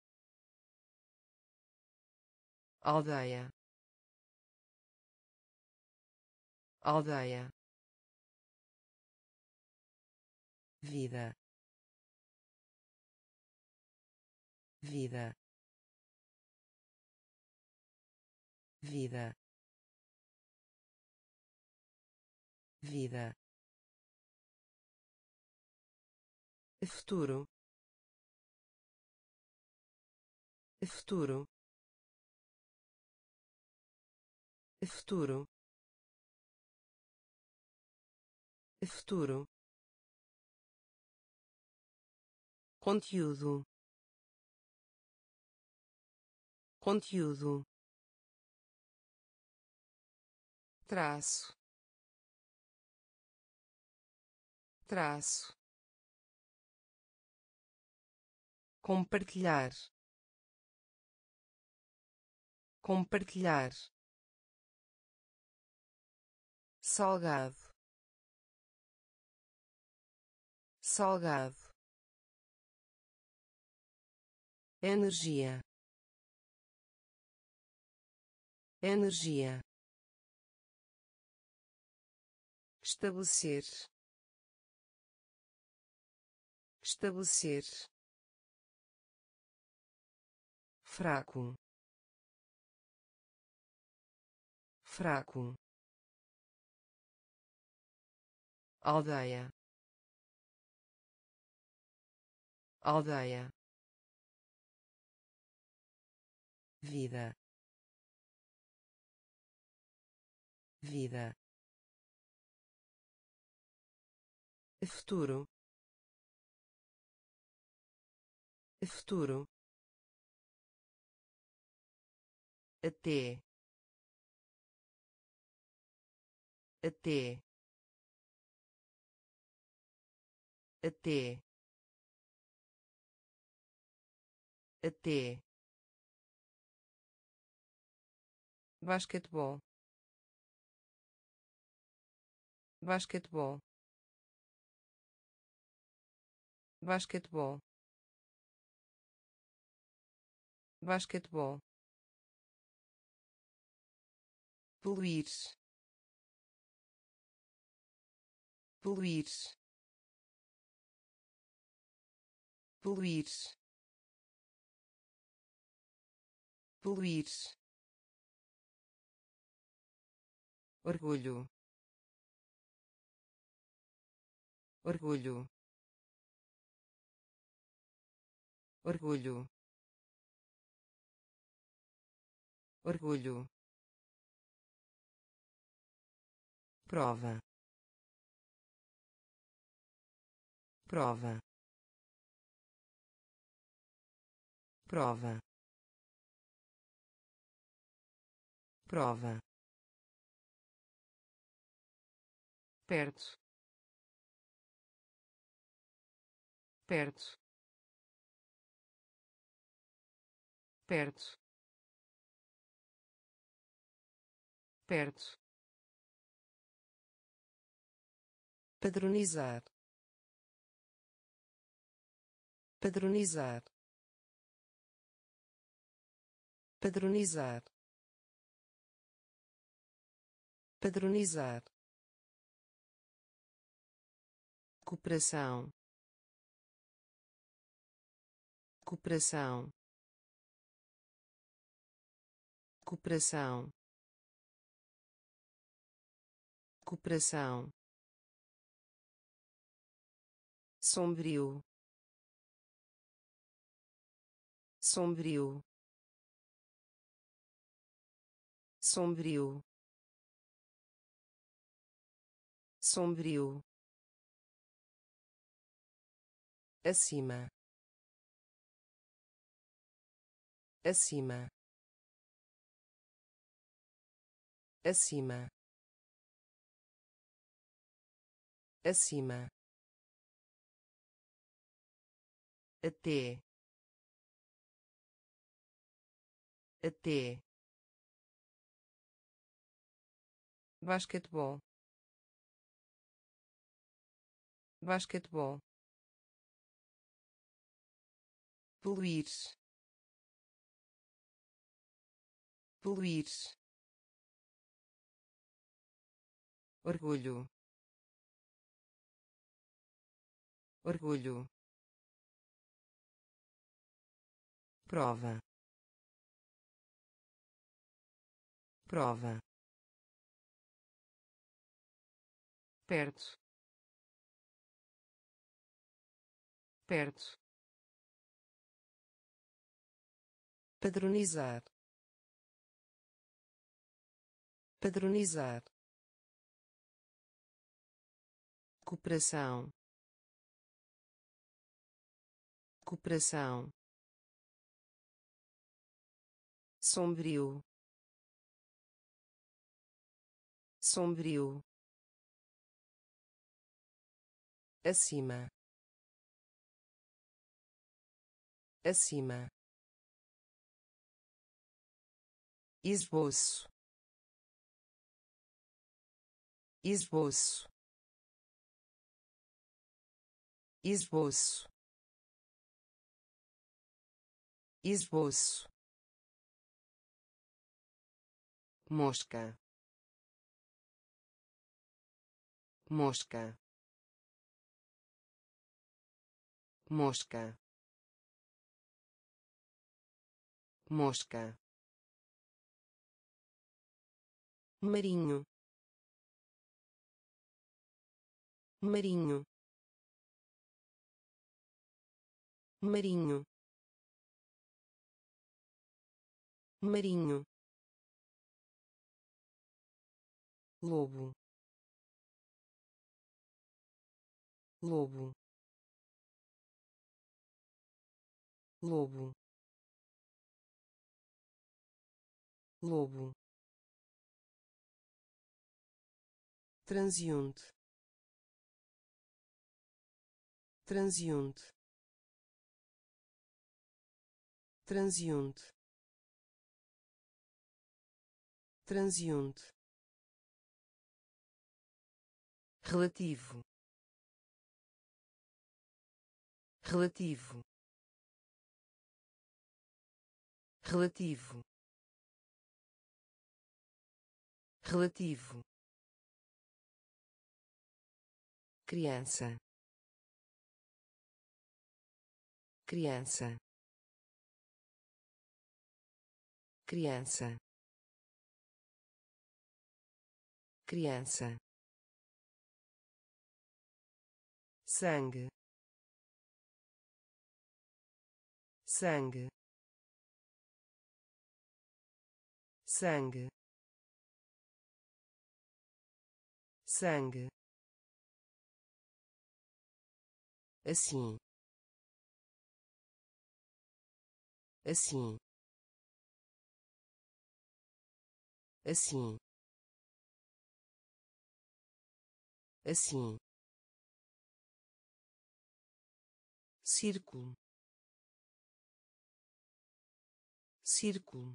aldeia, aldeia, vida, vida, vida, vida, futuro, futuro, futuro, futuro, conteúdo, conteúdo, traço, traço, compartilhar, compartilhar, salgado, salgado, energia, energia, estabelecer, estabelecer, fraco, fraco, aldeia, aldeia, vida, vida, futuro, futuro, até até até até basquetebol, basquetebol, basquetebol, basquetebol, poluir, poluir, poluir, poluir, orgulho, orgulho, orgulho, orgulho, prova, prova, prova, prova, perto, perto, perto, perto, padronizar, padronizar, padronizar, padronizar, cooperação, cooperação, cooperação, cooperação, sombrio, sombrio, sombrio, sombrio, acima, acima, acima, acima, até até basquetebol, basquetebol, poluir, poluir, orgulho, orgulho, prova, prova, perto, perto, padronizar, padronizar, cooperação, cooperação, sombrio, sombrio, acima, acima, esboço, esboço, esboço, esboço, mosca, mosca, mosca, mosca, marinho, marinho, marinho, marinho, lobo, lobo, lobo, lobo, transeunte, transeunte, transeunte, transeunte, relativo, relativo, relativo, relativo, criança, criança, criança, criança, sangue, sangue, sangue, sangue, assim, assim, assim, assim, círculo, círculo,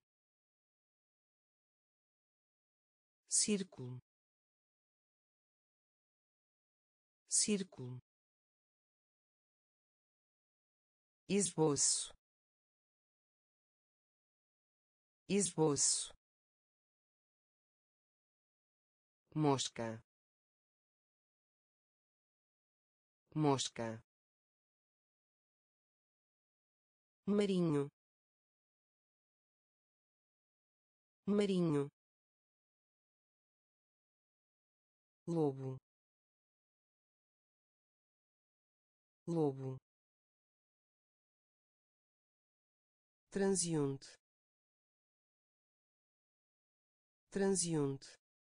círculo, círculo, esboço, esboço, mosca, mosca, marinho, marinho, lobo, lobo, transeunte, transeunte,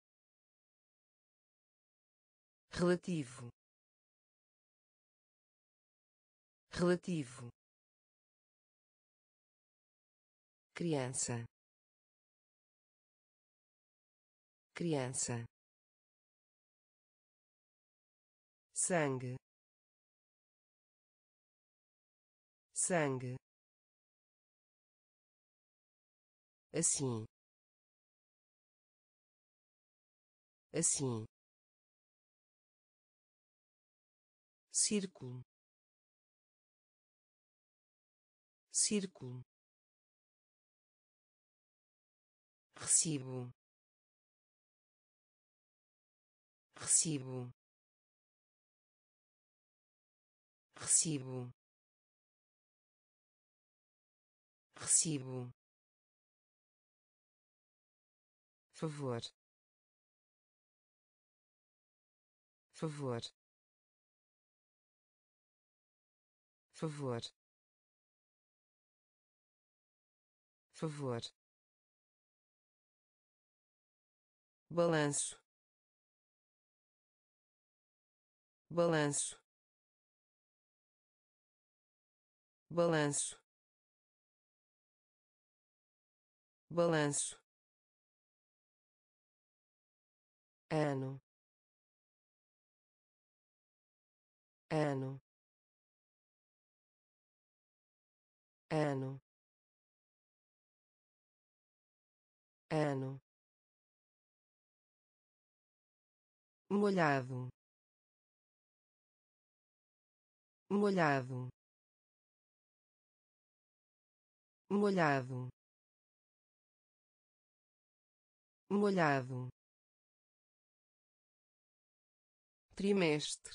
relativo, relativo, criança, criança, sangue, sangue, assim, assim, círculo, círculo, recibo, recibo, recibo, recibo, favor, favor, favor, favor, balanço, balanço, balanço, balanço, ano, ano, ano, ano, molhado, molhado, molhado, molhado, trimestre,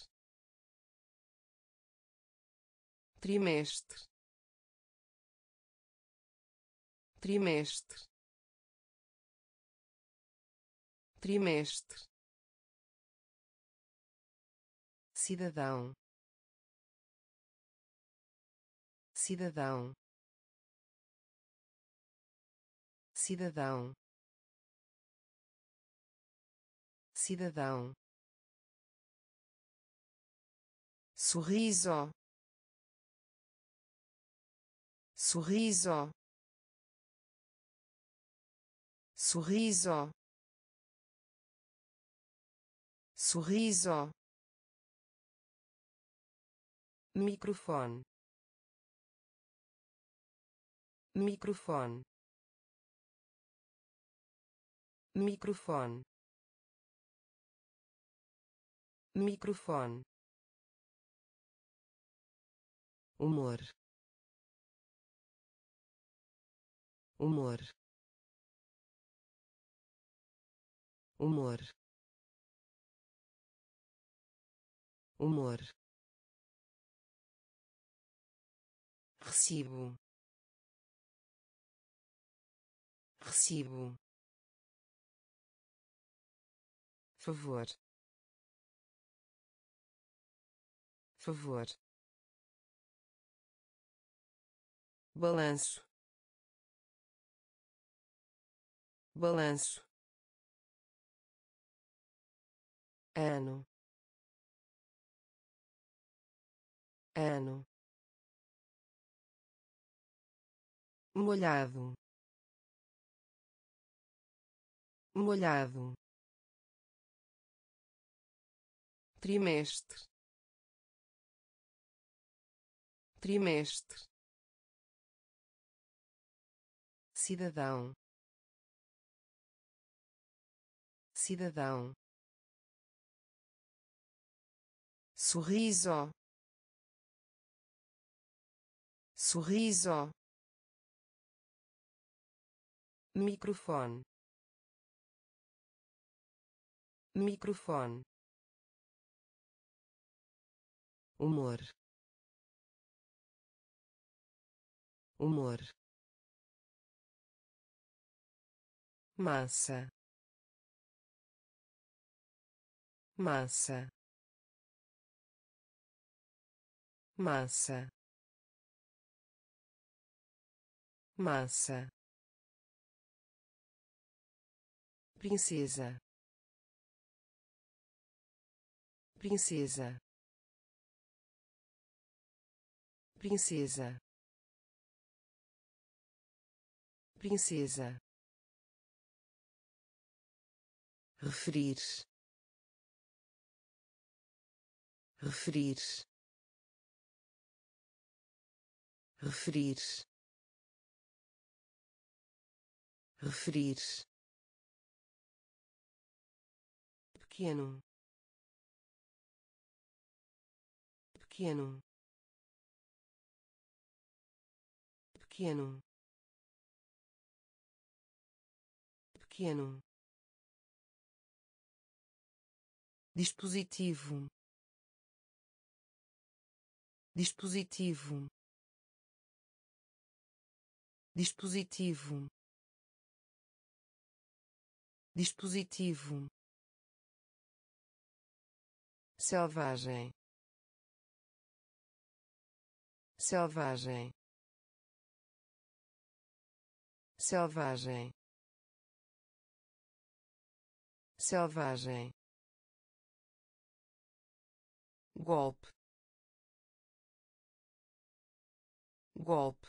trimestre, trimestre, trimestre, cidadão, cidadão, cidadão, cidadão, sorriso, sorriso, sorriso, sorriso, microfone, microfone, microfone, microfone, humor, humor, humor, humor, recibo, recibo, favor, favor, balanço, balanço, ano, ano, molhado, molhado, trimestre, trimestre, cidadão, cidadão, sorriso, sorriso, microfone, microfone, humor, humor, massa, massa, massa, massa, princesa, princesa, princesa, princesa, referir, referir, referir, referir, pequeno, pequeno, pequeno, pequeno, dispositivo, dispositivo, dispositivo, dispositivo, selvagem, selvagem, selvagem, selvagem, golpe, golpe,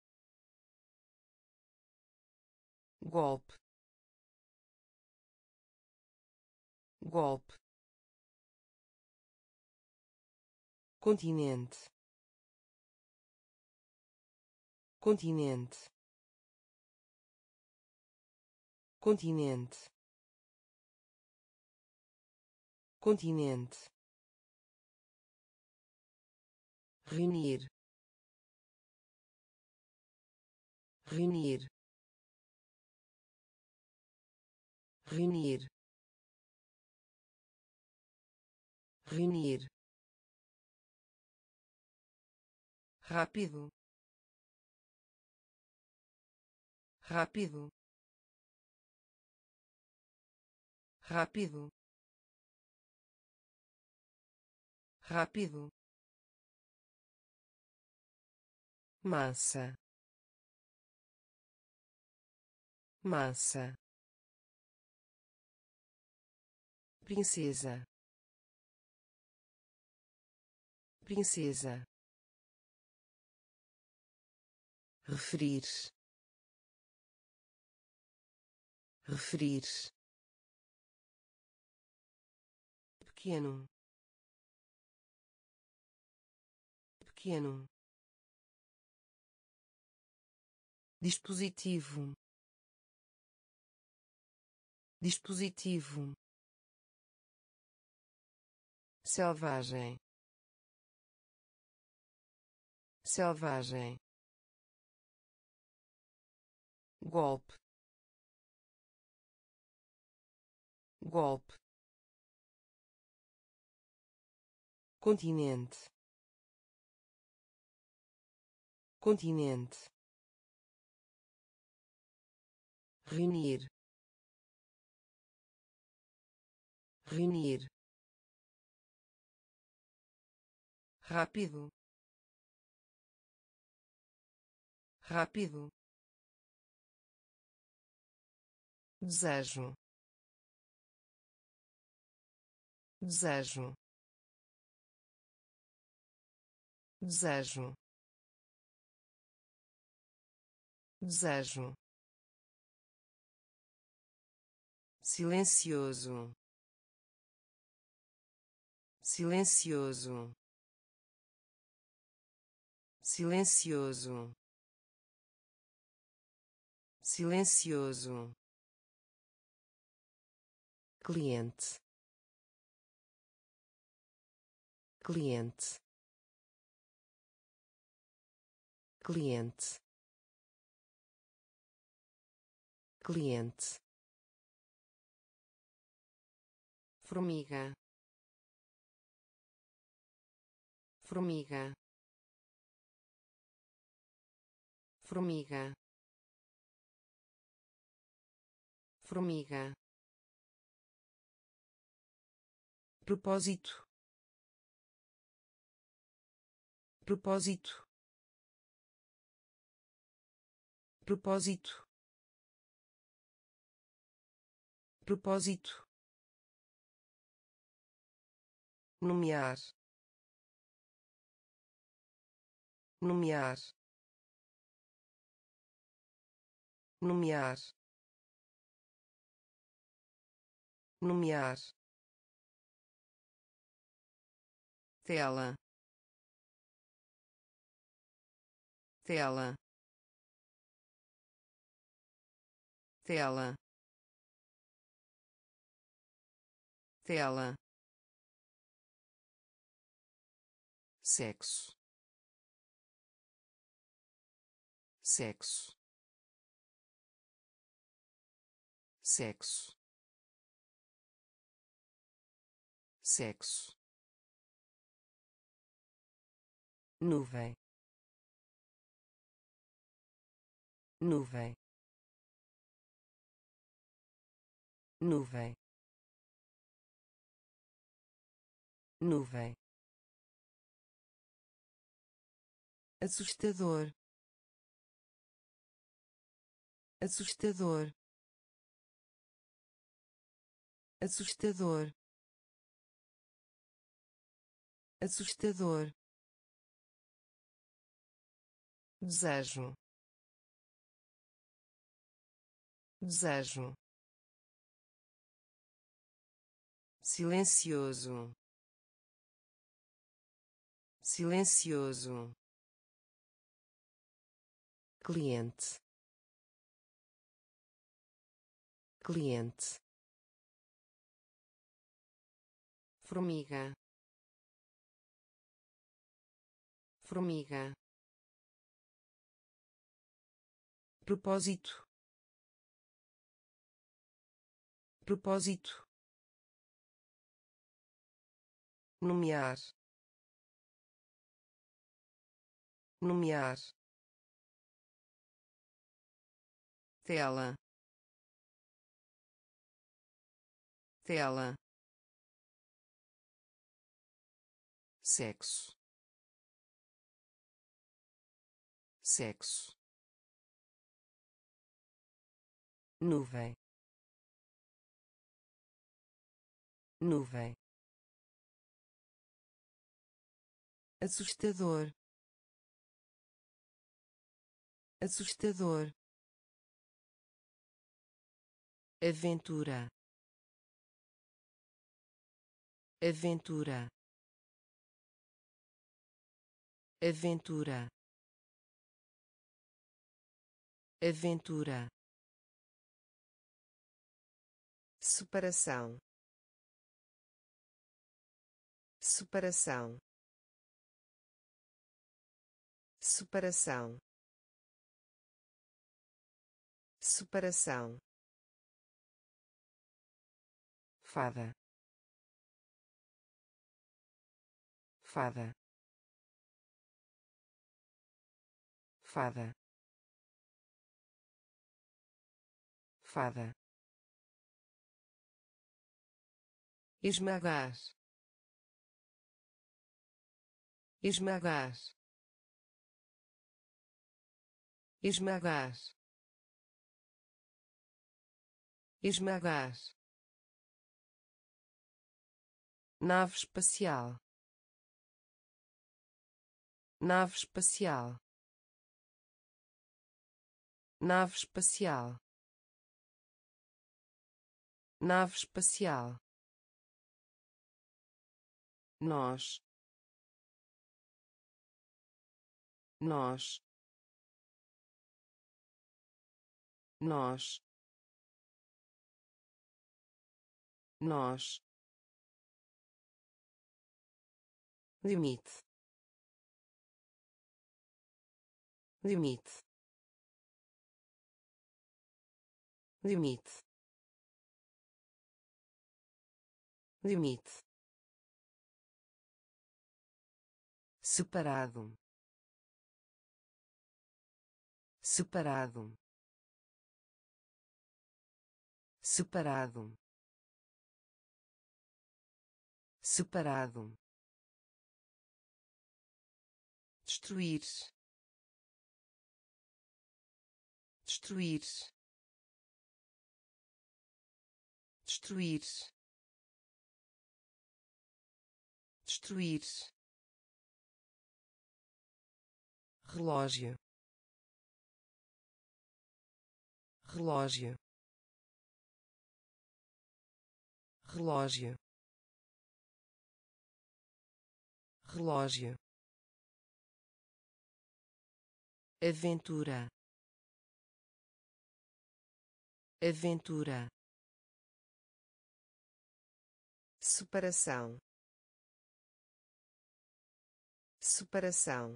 golpe, golpe, continente, continente, continente, continente, reunir, reunir, reunir, reunir, rápido, rápido, rápido, rápido, massa, massa, princesa, princesa, referir, referir, pequeno, pequeno, dispositivo, dispositivo, selvagem, selvagem, golpe, golpe, continente, continente, reunir, reunir, rápido, rápido, desejo, desejo, desejo, desejo, silencioso, silencioso, silencioso, silencioso, cliente, cliente, cliente, cliente, formiga, formiga, formiga, formiga, propósito, propósito, propósito, propósito, nomear, nomear, nomear, nomear, tela, tela, tela, tela, sexo, sexo, sexo, sexo, nuvem, nuvem, nuvem, nuvem, assustador, assustador, assustador, assustador, desejo, desejo, silencioso, silencioso, cliente, cliente, formiga, formiga, propósito, propósito, nomear, nomear, tela, tela, sexo, sexo, nuvem, nuvem, assustador, assustador, aventura, aventura, aventura, aventura, separação, separação, separação, separação, fada, fada, fada, fada, esmagar, esmagar, esmagar, esmagar, nave espacial, nave espacial, nave espacial, nave espacial, nós, nós, nós, nós, limite, limite, limite, limite, separado, separado, separado, separado, destruir, destruir, destruir, destruir, relógio, relógio, relógio, relógio, aventura, aventura, separação, separação,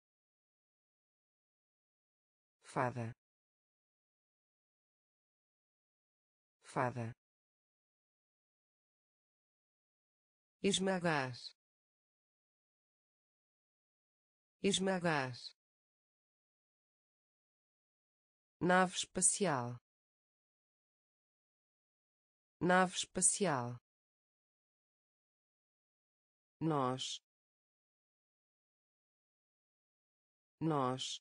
fada, fada, esmagar, esmagar, nave espacial, nave espacial, nós, nós,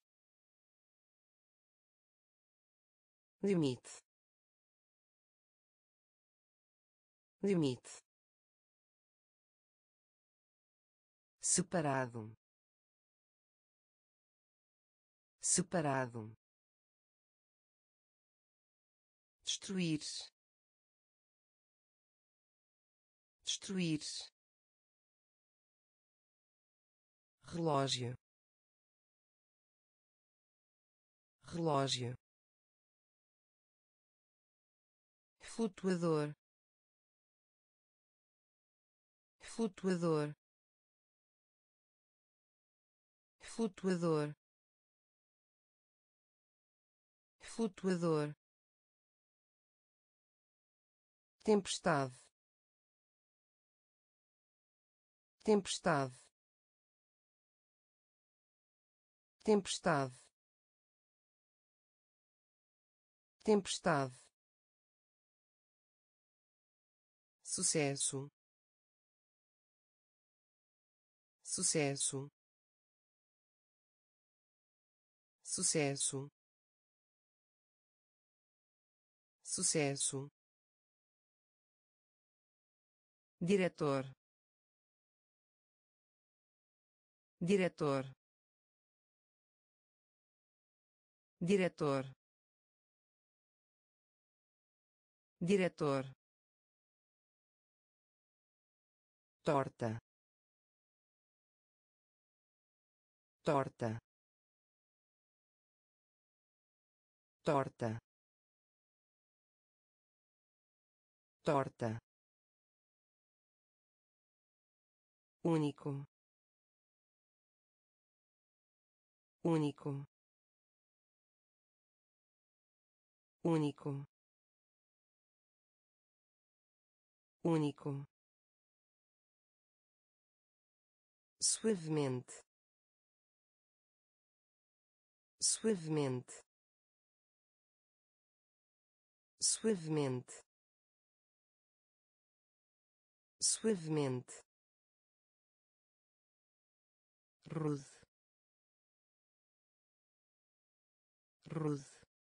limite, limite, separado, separado, destruir, destruir, relógio, relógio, flutuador, flutuador, flutuador, flutuador, tempestade, tempestade, tempestade, tempestade, sucesso, sucesso, sucesso, sucesso, diretor, diretor, diretor, diretor, torta, torta, torta, torta, único, único, único, único, suavemente, suavemente, suavemente, suavemente, rude, rude,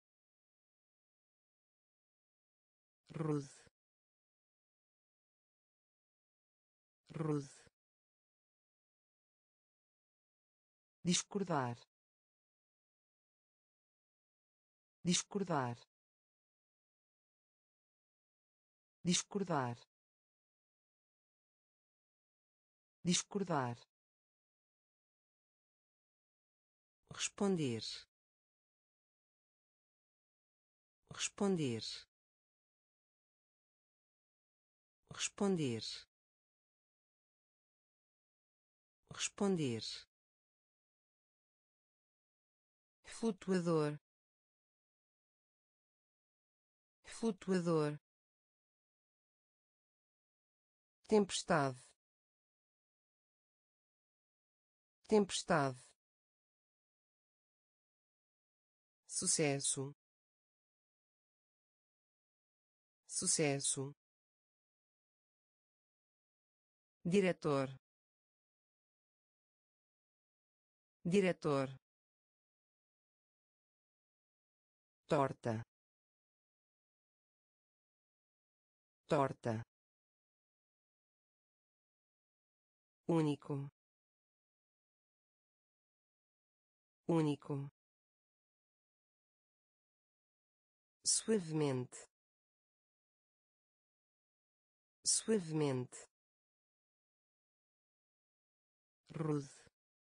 rude, rude, discordar, discordar, discordar, discordar, responder, responder, responder, responder, flutuador, flutuador, tempestade, tempestade, sucesso, sucesso, diretor, diretor, torta, torta, único, único, suavemente, suavemente, rude,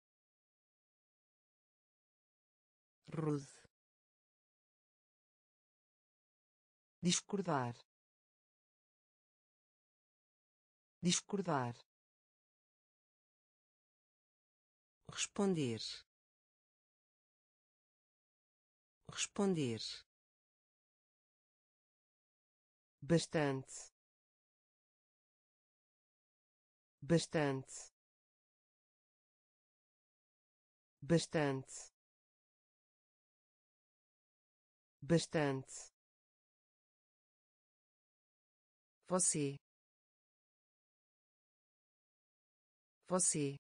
rude, discordar, discordar, responder, responder, bastante, bastante, bastante, bastante, você, você,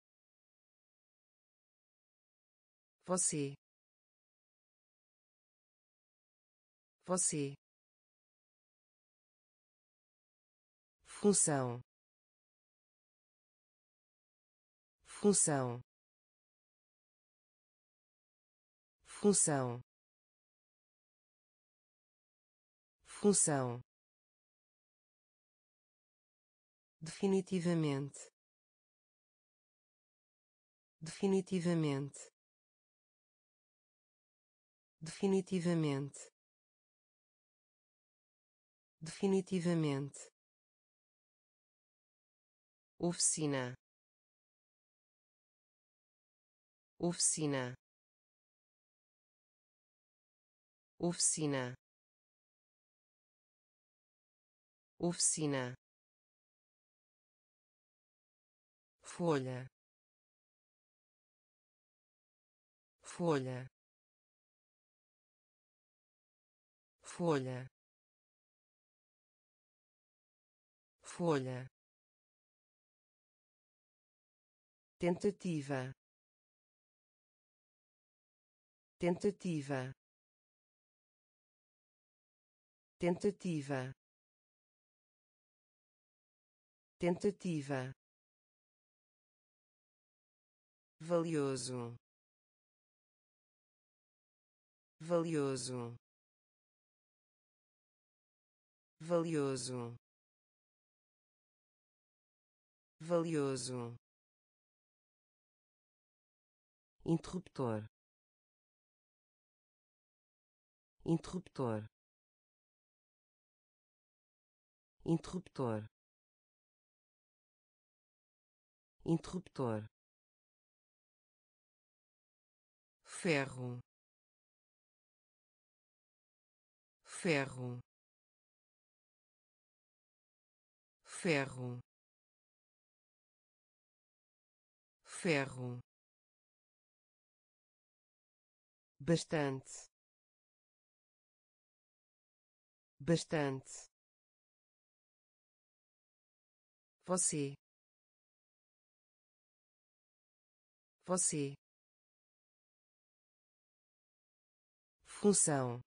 você, você, função, função, função, função, definitivamente, definitivamente, definitivamente, definitivamente, oficina, oficina, oficina, oficina, folha, folha, folha, folha, tentativa, tentativa, tentativa, tentativa, valioso, valioso, valioso, valioso, interruptor, interruptor, interruptor, interruptor, ferro, ferro, ferro, ferro, bastante, bastante, você, você, função,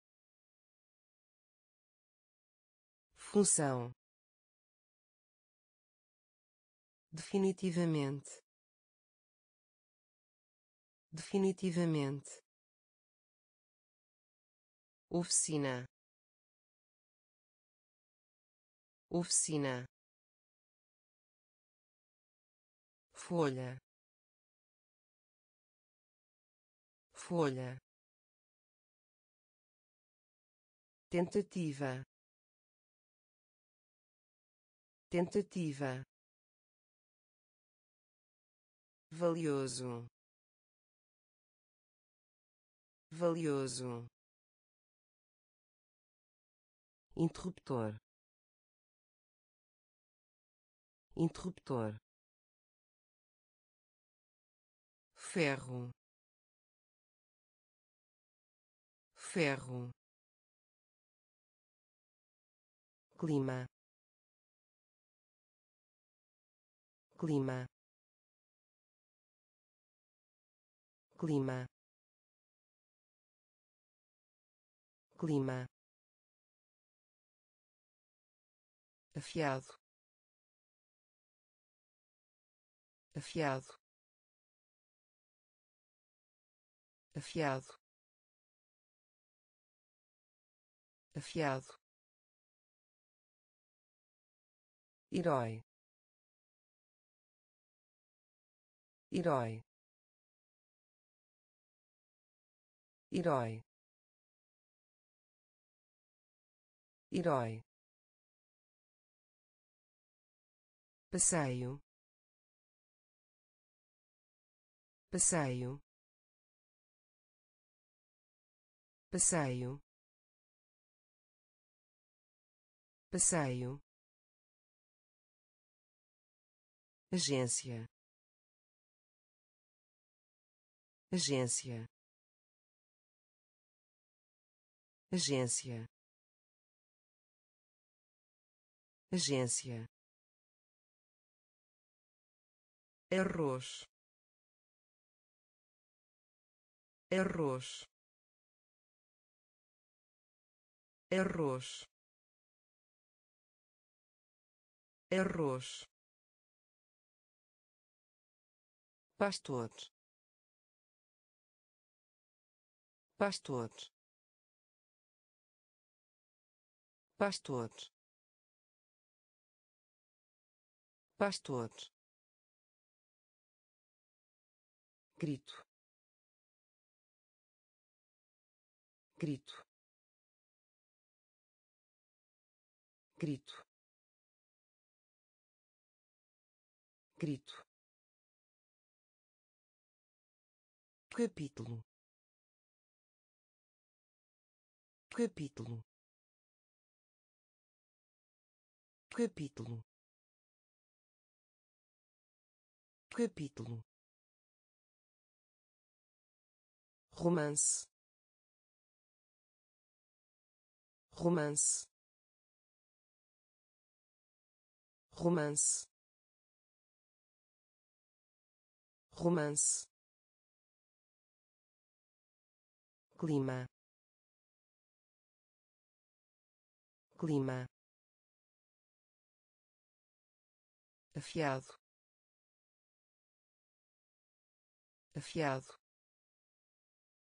função, definitivamente, definitivamente, oficina, oficina, folha, folha, tentativa, tentativa, valioso, valioso, interruptor, interruptor, ferro, ferro, clima, clima, clima, clima, afiado, afiado, afiado, afiado, herói, herói, herói, herói, passeio, passeio, passeio, passeio, agência, agência, agência, agência, arroz, arroz, arroz, arroz, pastor, pastor, pastor, pastor, grito, grito, grito, grito, capítulo, capítulo, capítulo, capítulo, romance, romance, romance, romance, clima, clima, afiado, afiado,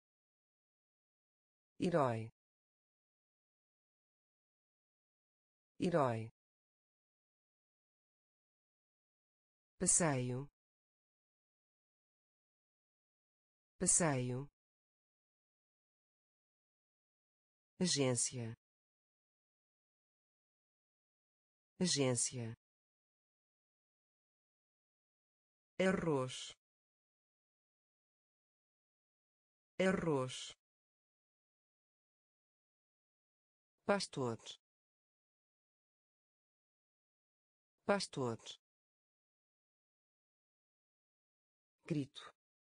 herói, herói, passeio, passeio, agência, agência, arroz, arroz, pastor, pastor, grito,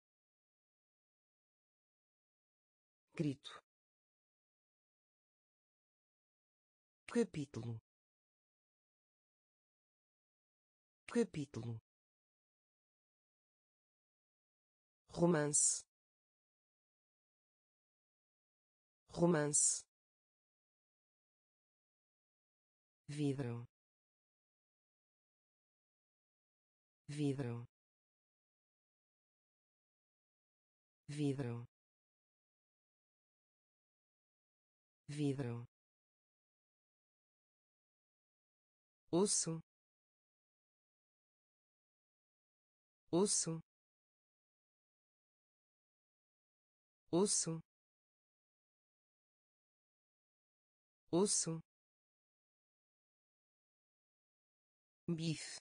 grito, capítulo, capítulo, romance, romance, vidro, vidro, vidro, vidro, osso, osso, osso, osso, bife,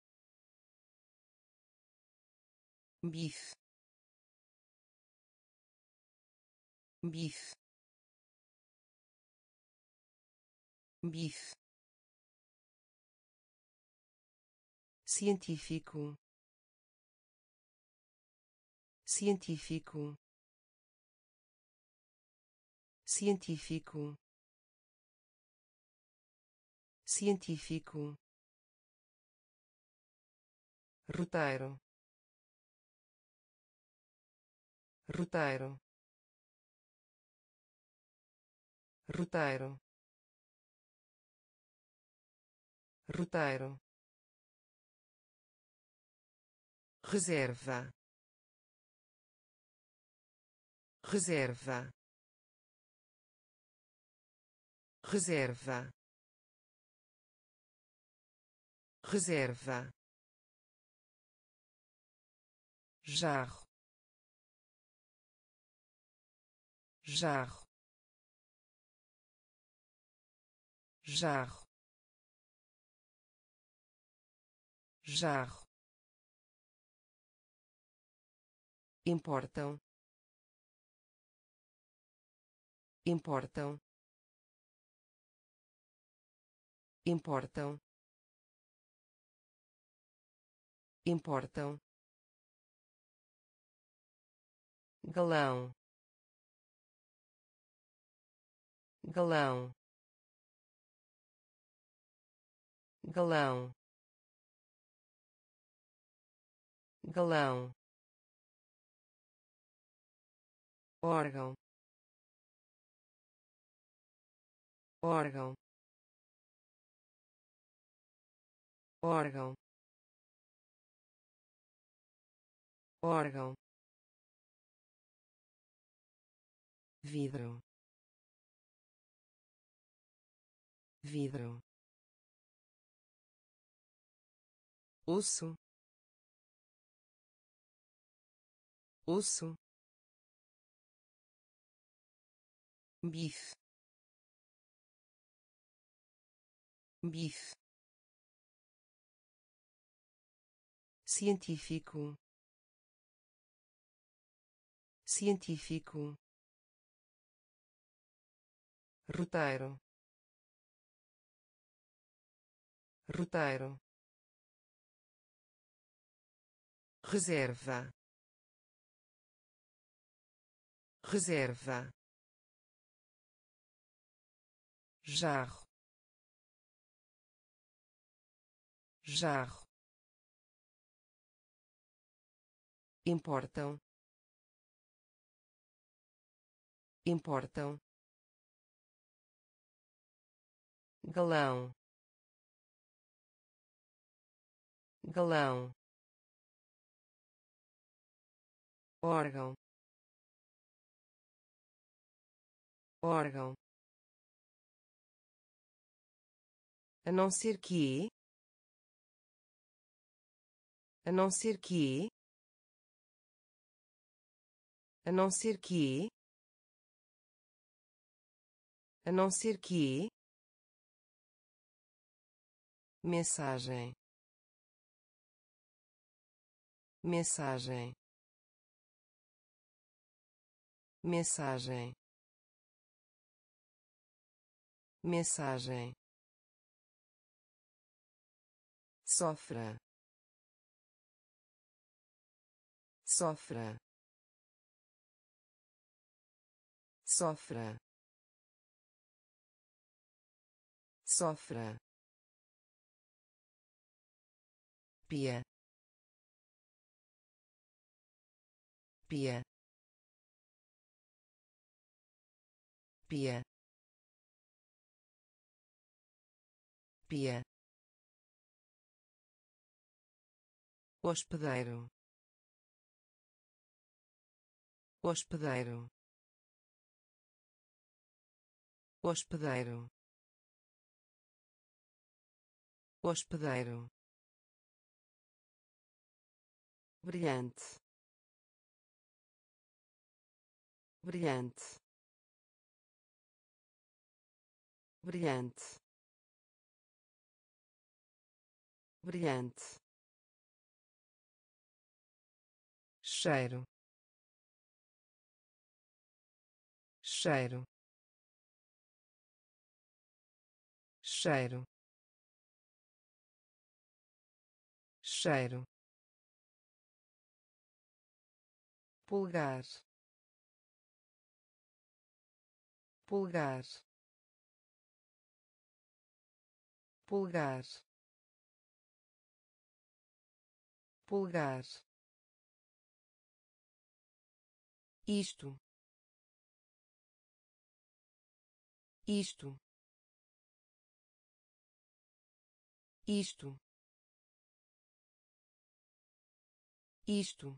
bife, bife, bife, científico, científico, científico, científico, roteiro, roteiro, roteiro, roteiro, reserva, reserva, reserva, reserva, jarro, jarro, jarro, jarro, importam, importam, importam, importam, galão, galão, galão, galão, órgão, órgão, órgão, órgão, vidro, vidro, osso, osso, bife, bife, científico, científico, roteiro, roteiro, reserva, reserva, jarro, jarro, importam, importam, galão, galão, órgão, órgão, a não ser que, a não ser que, a não ser que, a não ser que, mensagem, mensagem, mensagem, mensagem, sofra, sofra, sofra, sofra, pia, pia, pia, pia, hospedeiro, hospedeiro, hospedeiro, hospedeiro, brilhante, brilhante, brilhante, brilhante, cheiro, cheiro, cheiro, cheiro, pulgar, pulgar, pulgar, pulgar, isto, isto, isto, isto,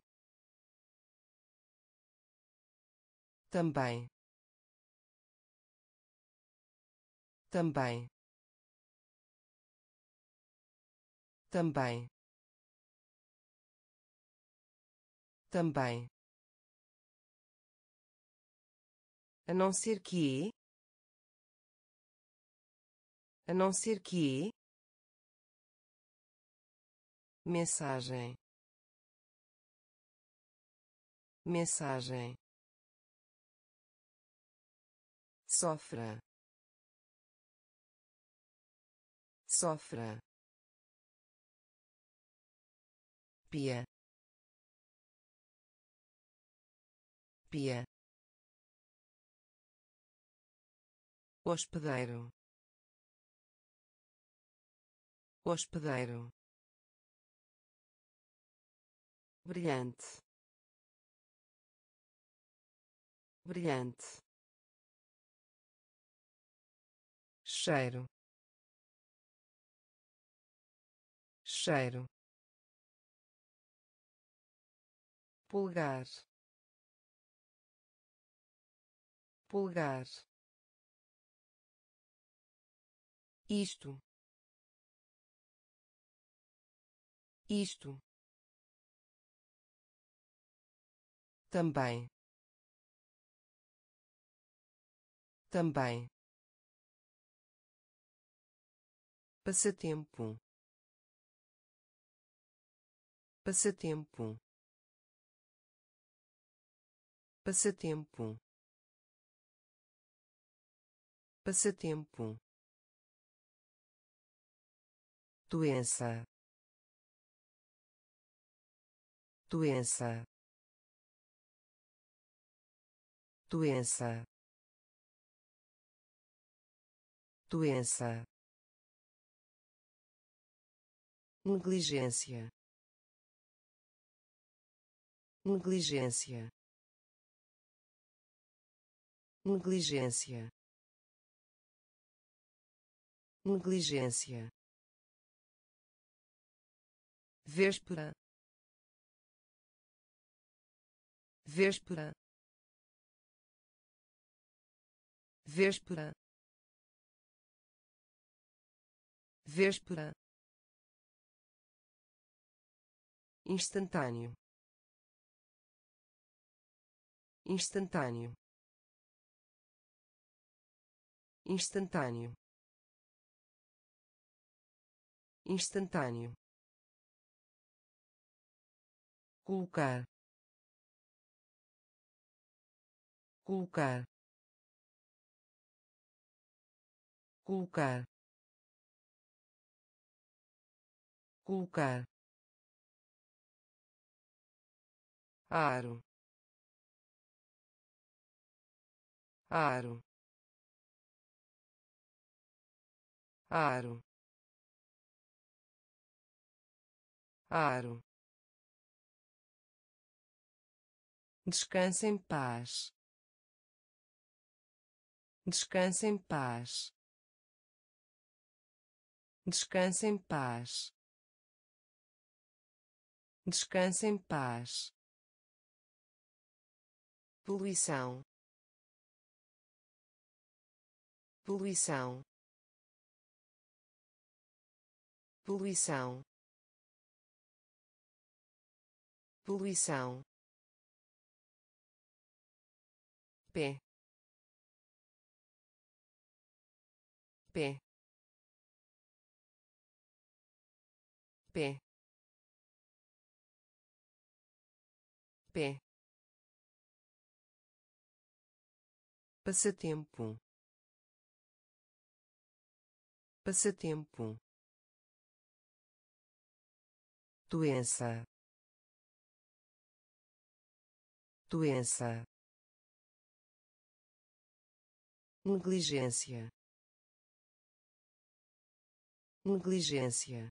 também, também, também, também, a não ser que, a não ser que, mensagem, mensagem, sofra, sofra, pia, pia, hospedeiro, hospedeiro, brilhante, brilhante, cheiro, cheiro, pulgar, pulgar, isto, isto, também, também, passatempo, passatempo, passatempo, passatempo, doença, doença, doença, doença, negligência, negligência, negligência, negligência, véspera, véspera, véspera, véspera, instantâneo, instantâneo, instantâneo, instantâneo, colocar, colocar, colocar, colocar, aro, aro, aro, aro. Descanse em paz. Descanse em paz. Descanse em paz. Descanse em paz. Poluição. Poluição. Poluição. Poluição. Pé. Pé. Pé. Pé. Passatempo. Passatempo. Doença. Doença. Negligência. Negligência.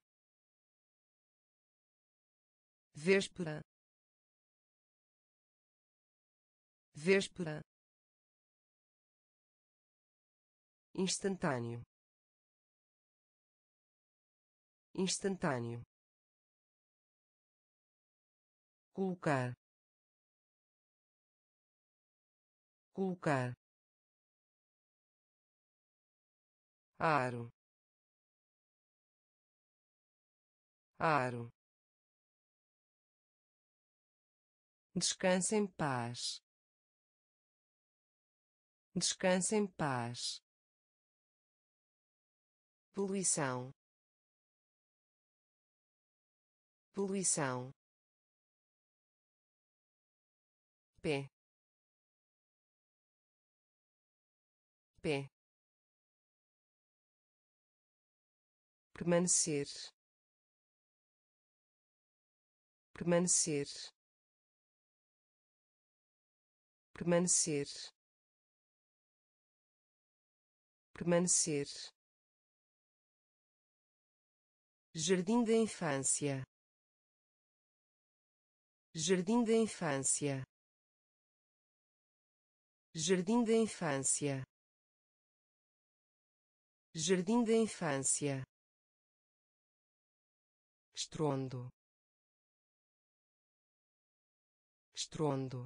Véspera. Véspera. Instantâneo. Instantâneo. Colocar. Colocar. Aro. Aro. Descanse em paz. Descanse em paz. Poluição. Poluição. Pé. Pé. Permanecer. Permanecer. Permanecer. Permanecer. Jardim da infância. Jardim da infância. Jardim da infância. Jardim da infância. Estrondo. Estrondo.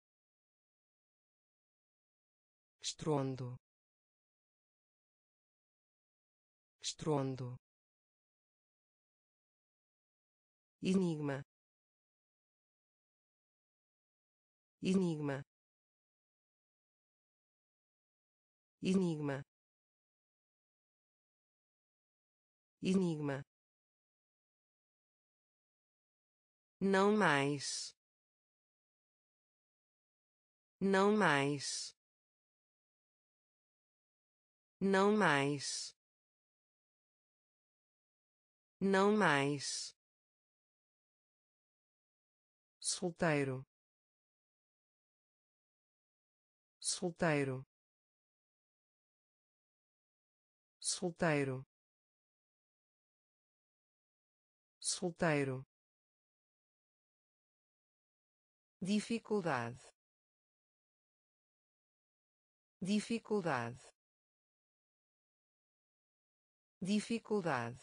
Estrondo. Estrondo. Enigma. Enigma. Enigma. Enigma. Não mais. Não mais. Não mais. Não mais. Solteiro. Solteiro. Solteiro. Solteiro. Dificuldade. Dificuldade. Dificuldade.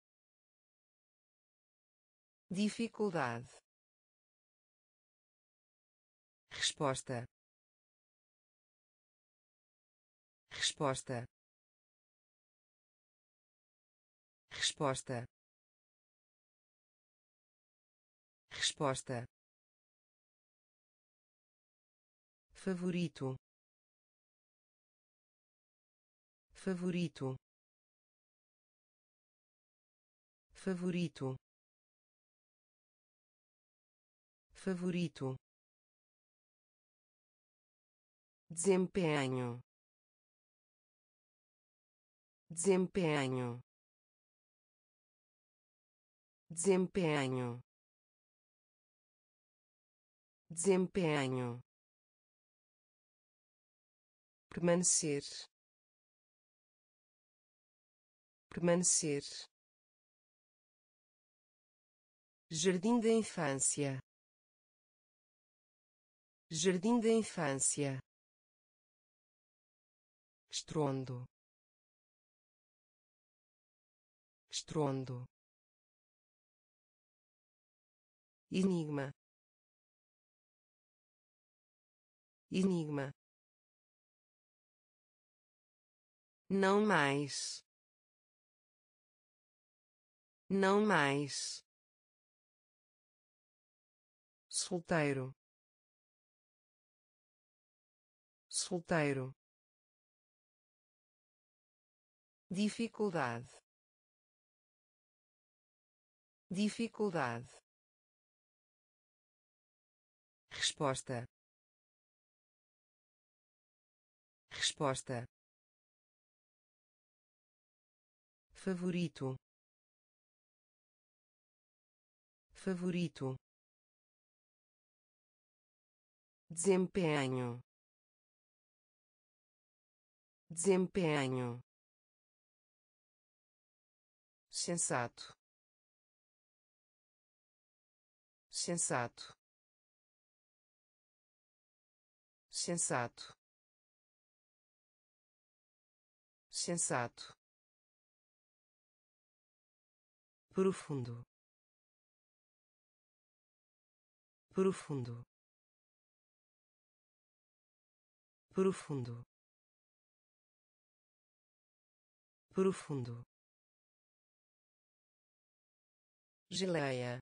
Dificuldade. Resposta. Resposta. resposta, resposta, favorito, favorito, favorito, favorito, desempenho, desempenho, desempenho, desempenho, permanecer, permanecer, jardim da infância, jardim da infância, estrondo, estrondo, enigma, enigma, não mais, não mais, solteiro, solteiro, dificuldade, dificuldade, resposta, resposta, favorito, favorito, desempenho, desempenho, sensato, sensato, sensato, sensato, profundo, profundo, profundo, profundo, geleia,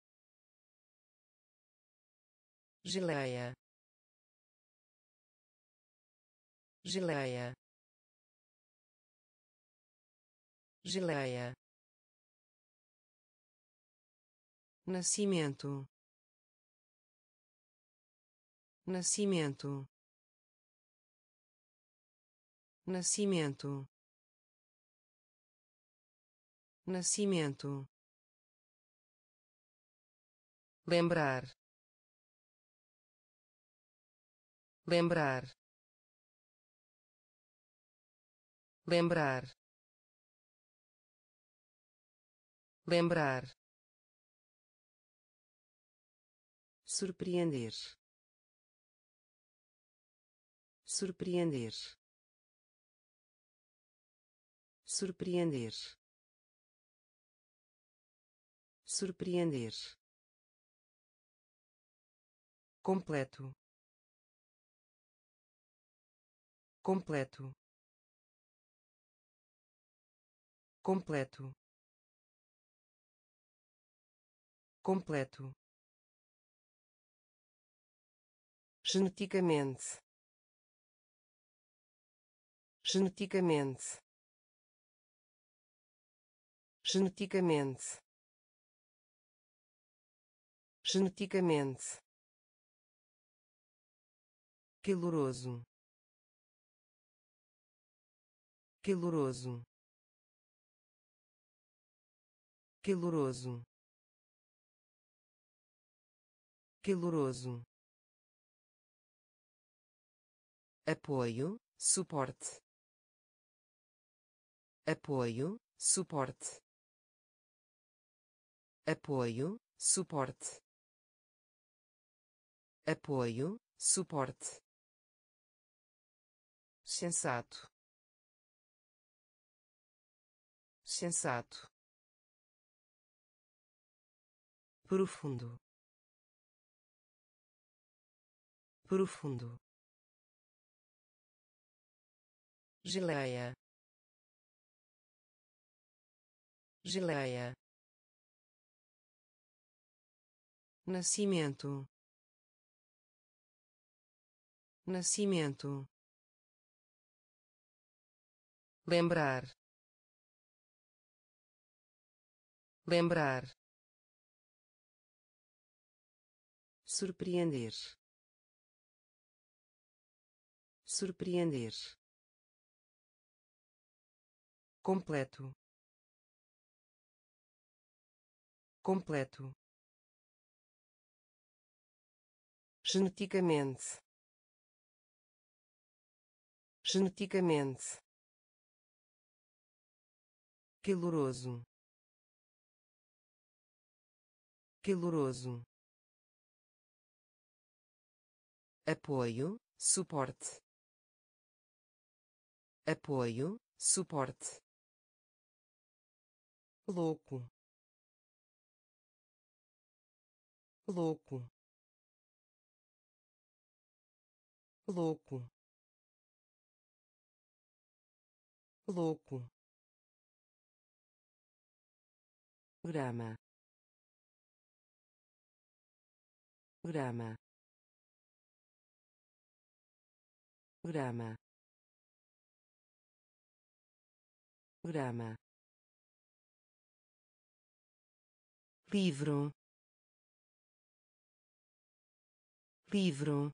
geleia, geleia, geleia, nascimento, nascimento, nascimento, nascimento, lembrar, lembrar, lembrar, lembrar, surpreender, surpreender, surpreender, surpreender, completo, completo, completo, completo, geneticamente, geneticamente, geneticamente, geneticamente, caloroso, caloroso, caloroso, caloroso, apoio, suporte, apoio, suporte, apoio, suporte, apoio, suporte, sensato, sensato, profundo, profundo, geleia, geleia, nascimento, nascimento, lembrar, lembrar, surpreender, surpreender, completo, completo, geneticamente, geneticamente, caloroso, caloroso, apoio, suporte, apoio, suporte, louco, louco, louco, louco, grama, grama, grama, grama, livro, livro,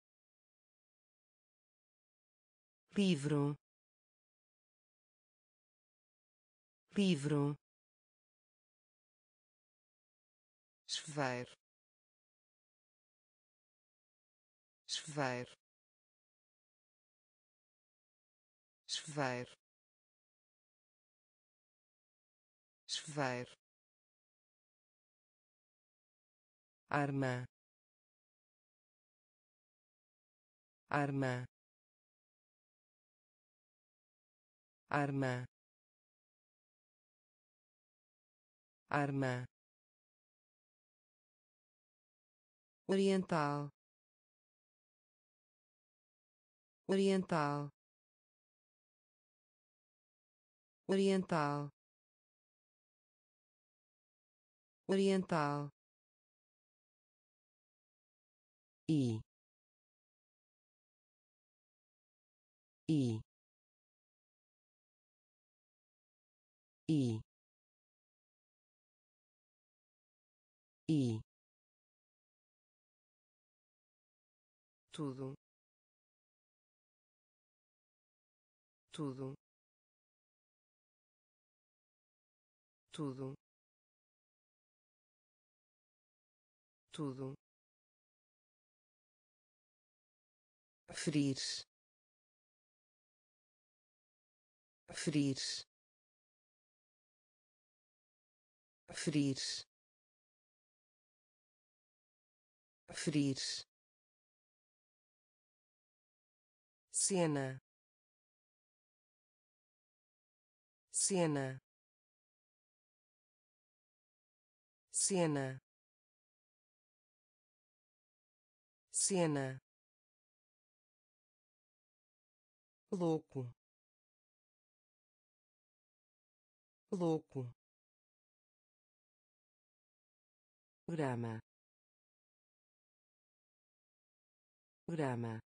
livro, livro, chuveiro, chuveiro, chuveiro, chuveiro, arma, arma, arma, arma, oriental, oriental, oriental, oriental, e e e e tudo, tudo, tudo, tudo, ferir, ferir, ferir, ferir, cena, cena, cena, cena, louco, louco, grama, grama,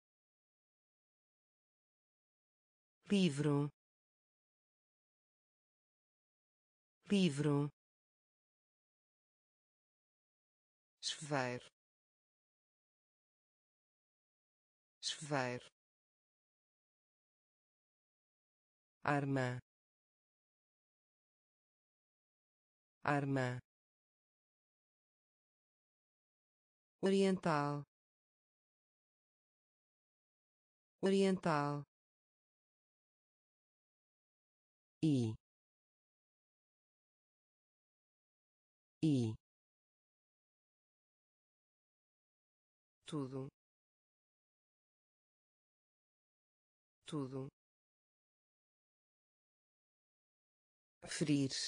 livro, livro, chuveiro, chuveiro, arma, arma, oriental, oriental, e e tudo, tudo, ferir,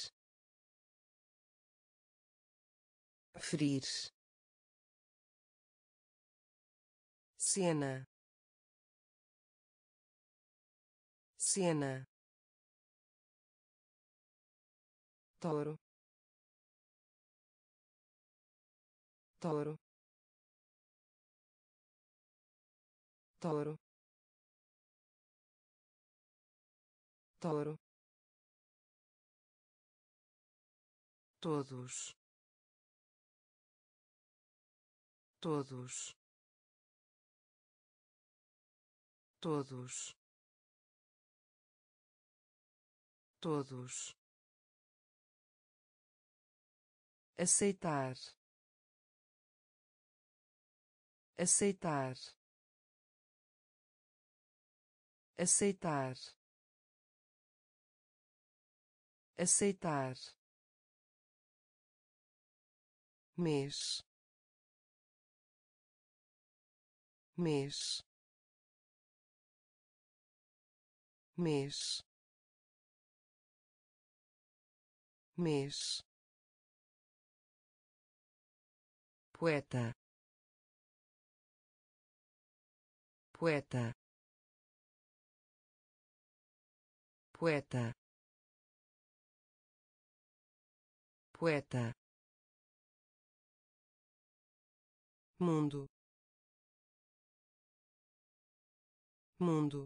ferir, cena, cena, touro, touro, touro, touro, todos, todos, todos, todos, aceitar, aceitar, aceitar, aceitar, mês, mês, mês, mês, poeta, poeta, poeta, poeta, mundo, mundo,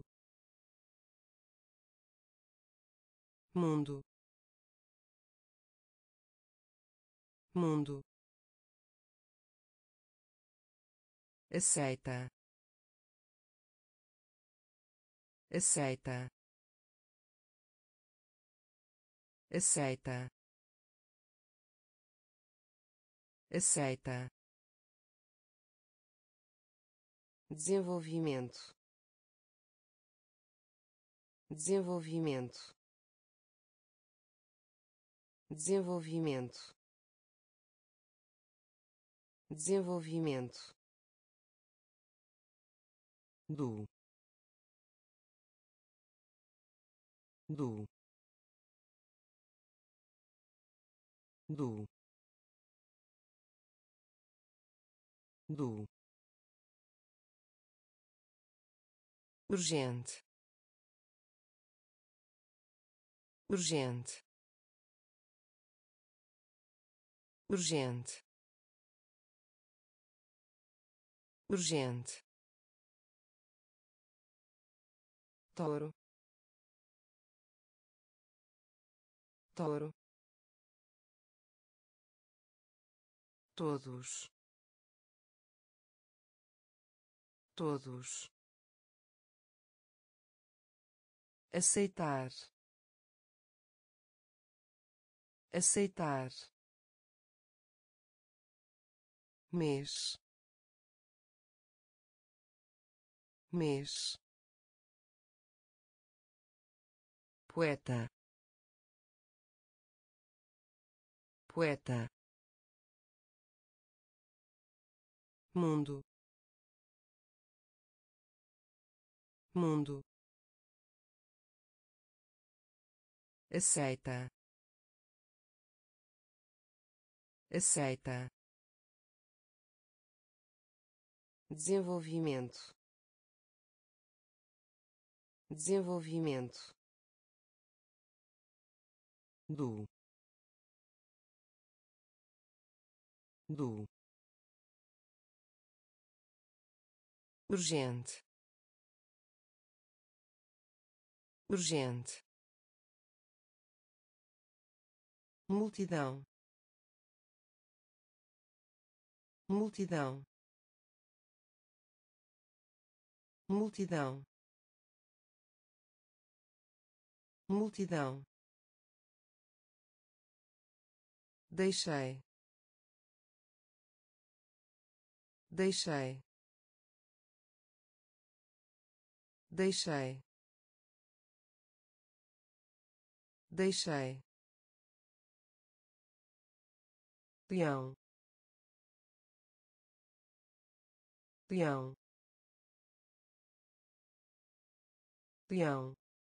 mundo, mundo, aceita, aceita, aceita, aceita, desenvolvimento, desenvolvimento, desenvolvimento, desenvolvimento, do, do, do, do, urgente, urgente, urgente, urgente, touro, touro, todos, todos, aceitar, aceitar, mês, mês, poeta, poeta, mundo, mundo, aceita, aceita, desenvolvimento, desenvolvimento, do, do, urgente, urgente, multidão, multidão, multidão, multidão, deixei, deixei, deixei, deixei, peão, peão, peão,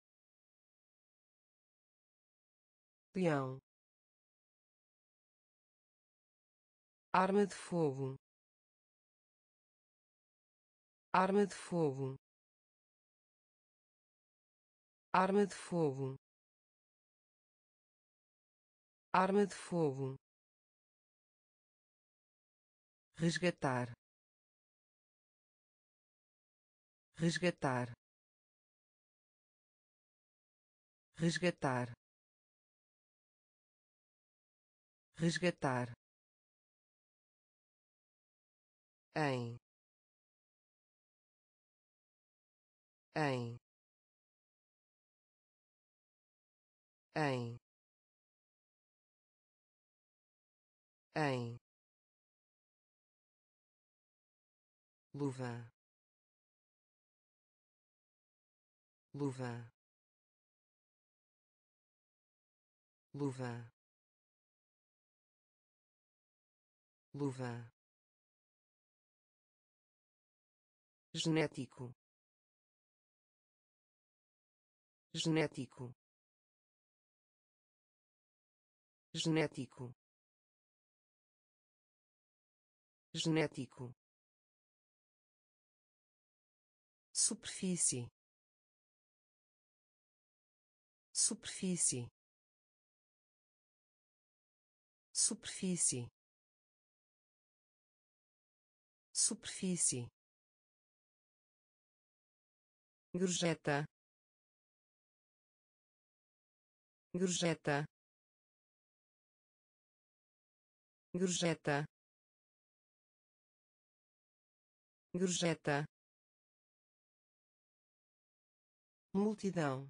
peão, arma de fogo, arma de fogo, arma de fogo, arma de fogo, resgatar, resgatar, resgatar, resgatar, em, em, em, em, luva, luva, luva, luva, genético, genético, genético, genético, superfície, superfície, superfície, superfície, gorjeta, gorjeta, gorjeta, gorjeta, multidão,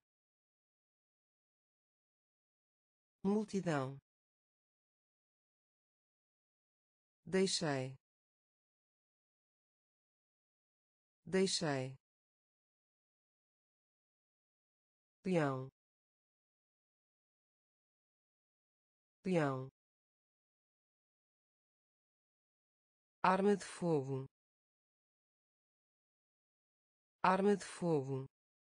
multidão, deixei, deixei, leão, leão, arma de fogo, arma de fogo,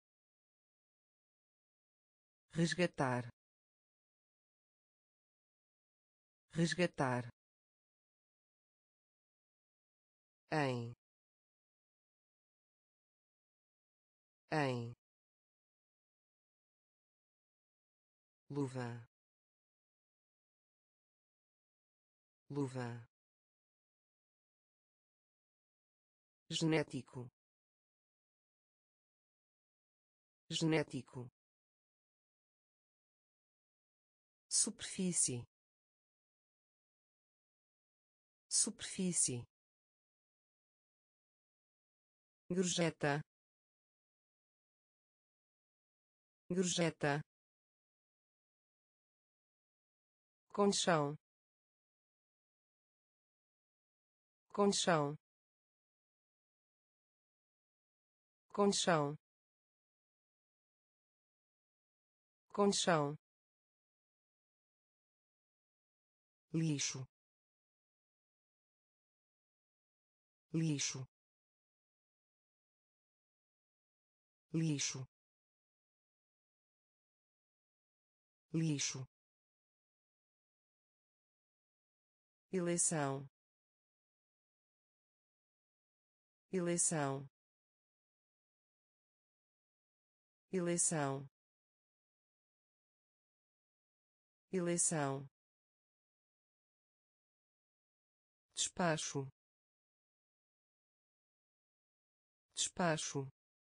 resgatar, resgatar, em, em, luva, luva, genético, genético, superfície, superfície, gorjeta, gorjeta, conchão, conchão, conchão, conchão, lixo, lixo, lixo, lixo, eleição, eleição, eleição, eleição, despacho, despacho,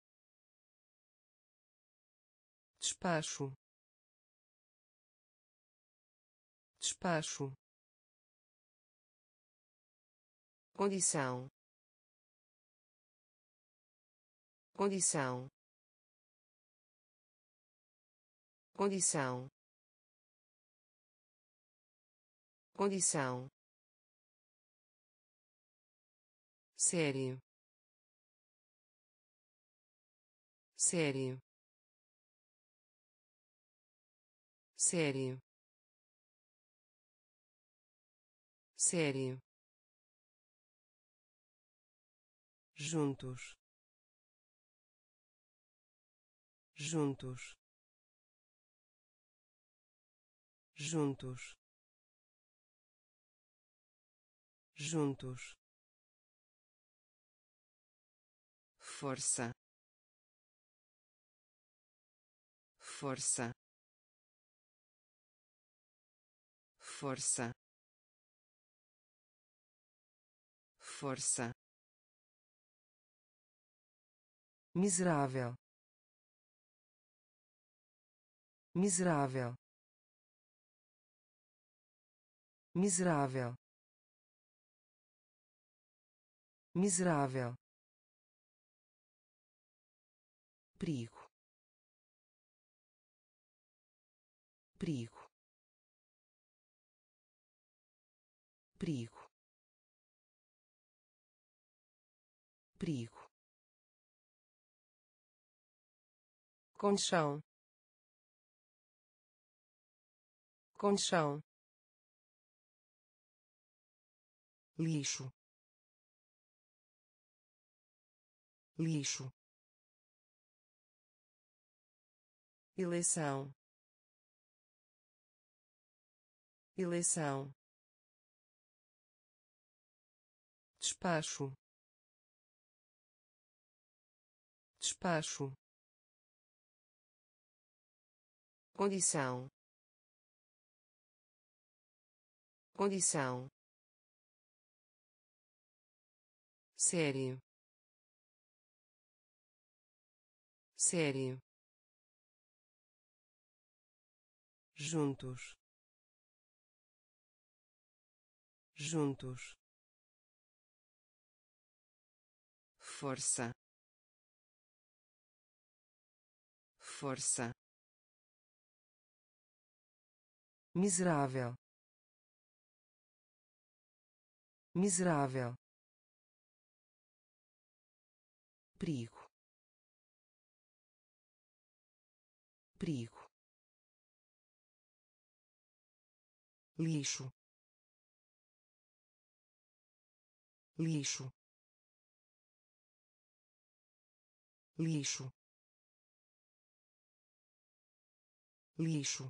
despacho, despacho, condição, condição, condição, condição, sério, sério, sério, sério, juntos, juntos, juntos, juntos, força, força, força, força, miserável, miserável, miserável, miserável, perigo, perigo, perigo, perigo, colchão, colchão, lixo, lixo, eleição, eleição, despacho, despacho, condição, condição, série, série, juntos, juntos, força, força, miserável, miserável, perigo, perigo, lixo, lixo, lixo, lixo,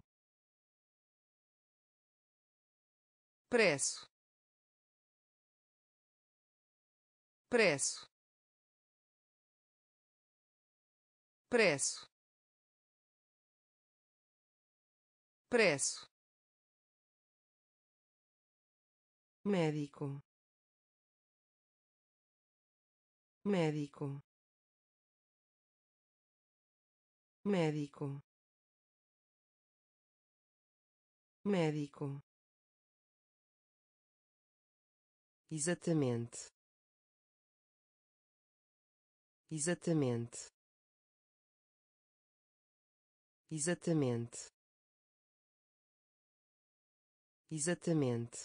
preço, preço, preço, preço, médico, médico, médico, médico, exatamente, exatamente, exatamente, exatamente,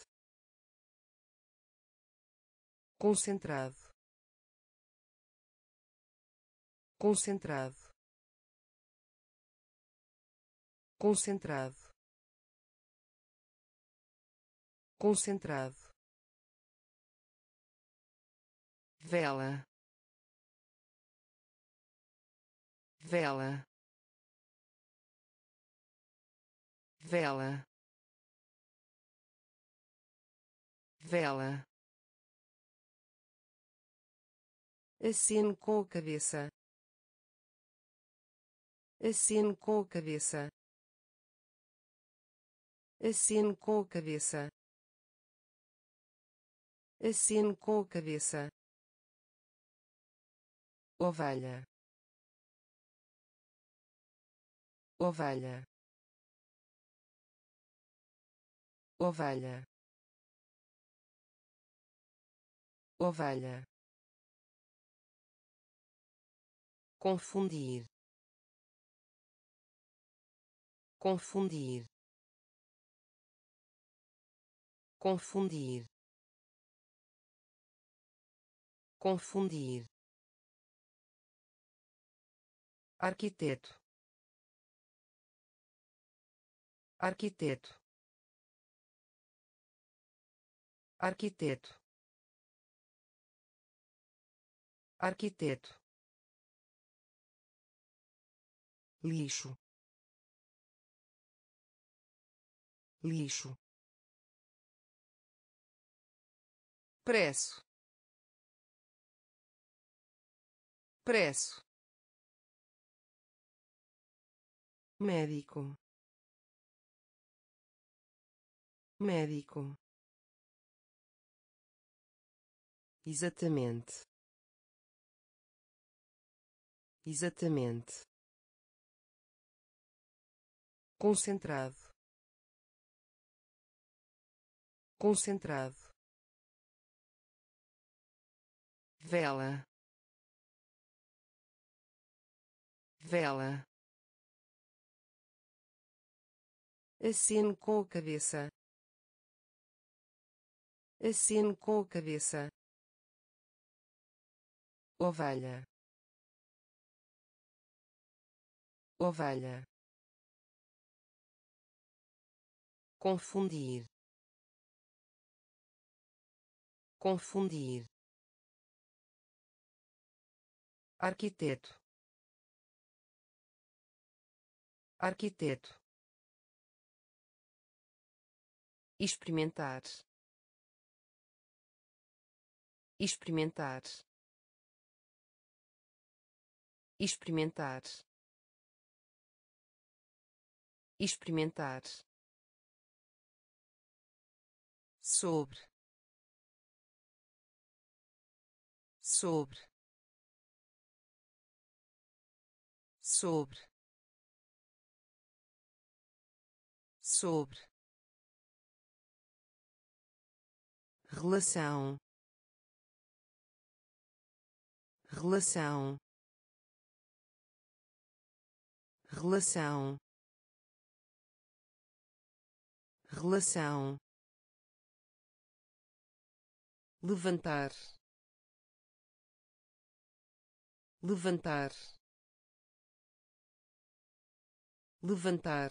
concentrado, concentrado, concentrado, concentrado, vela, vela, vela, vela, aceno com a cabeça, aceno com a cabeça, aceno com a cabeça, aceno com a cabeça, ovelha, ovelha, ovelha, ovelha, confundir, confundir, confundir, confundir, arquiteto, arquiteto, arquiteto, arquiteto, lixo, lixo, preço, preço, médico, médico, exatamente, exatamente, concentrado, concentrado, vela, vela, aceno com a cabeça, aceno com a cabeça, ovelha, ovelha, confundir, confundir, arquiteto, arquiteto, experimentar, experimentar, experimentar, experimentar, sobre, sobre, sobre, sobre, relação, relação, relação, relação, levantar, levantar, levantar,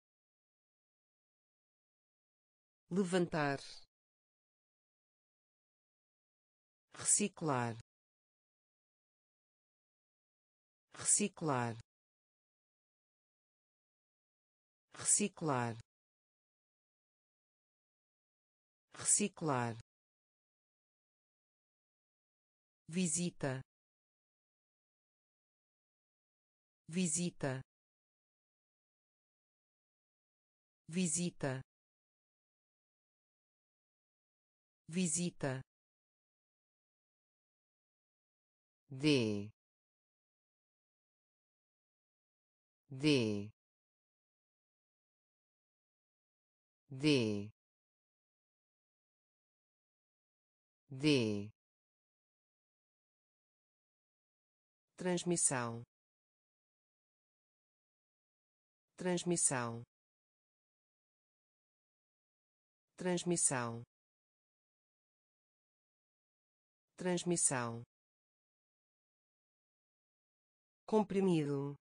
levantar, reciclar, reciclar, reciclar, reciclar, visita, visita, visita, visita, de, de, de, de, transmissão, transmissão, transmissão, transmissão, comprimido,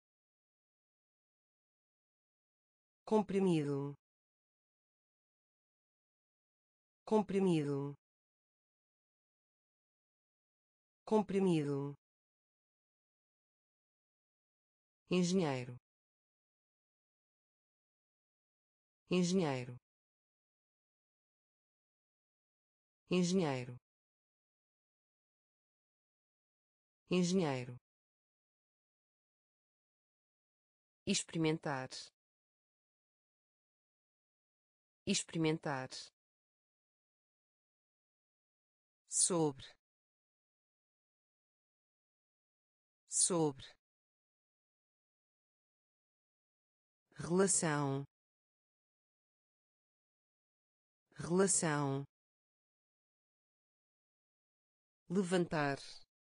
comprimido, comprimido, comprimido, engenheiro, engenheiro, engenheiro, engenheiro, experimentar, experimentar, sobre, sobre, relação, relação, levantar,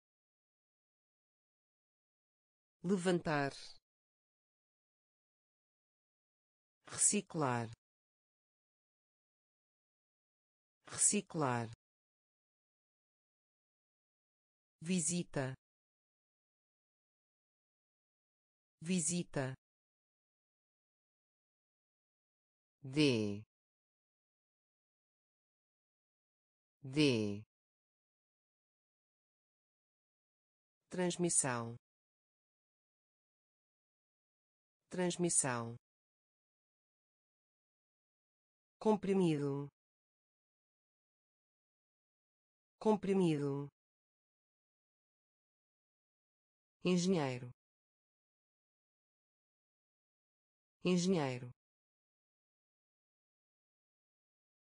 levantar, reciclar, reciclar, visita, visita, de, de, transmissão, transmissão, comprimido, comprimido, engenheiro, engenheiro,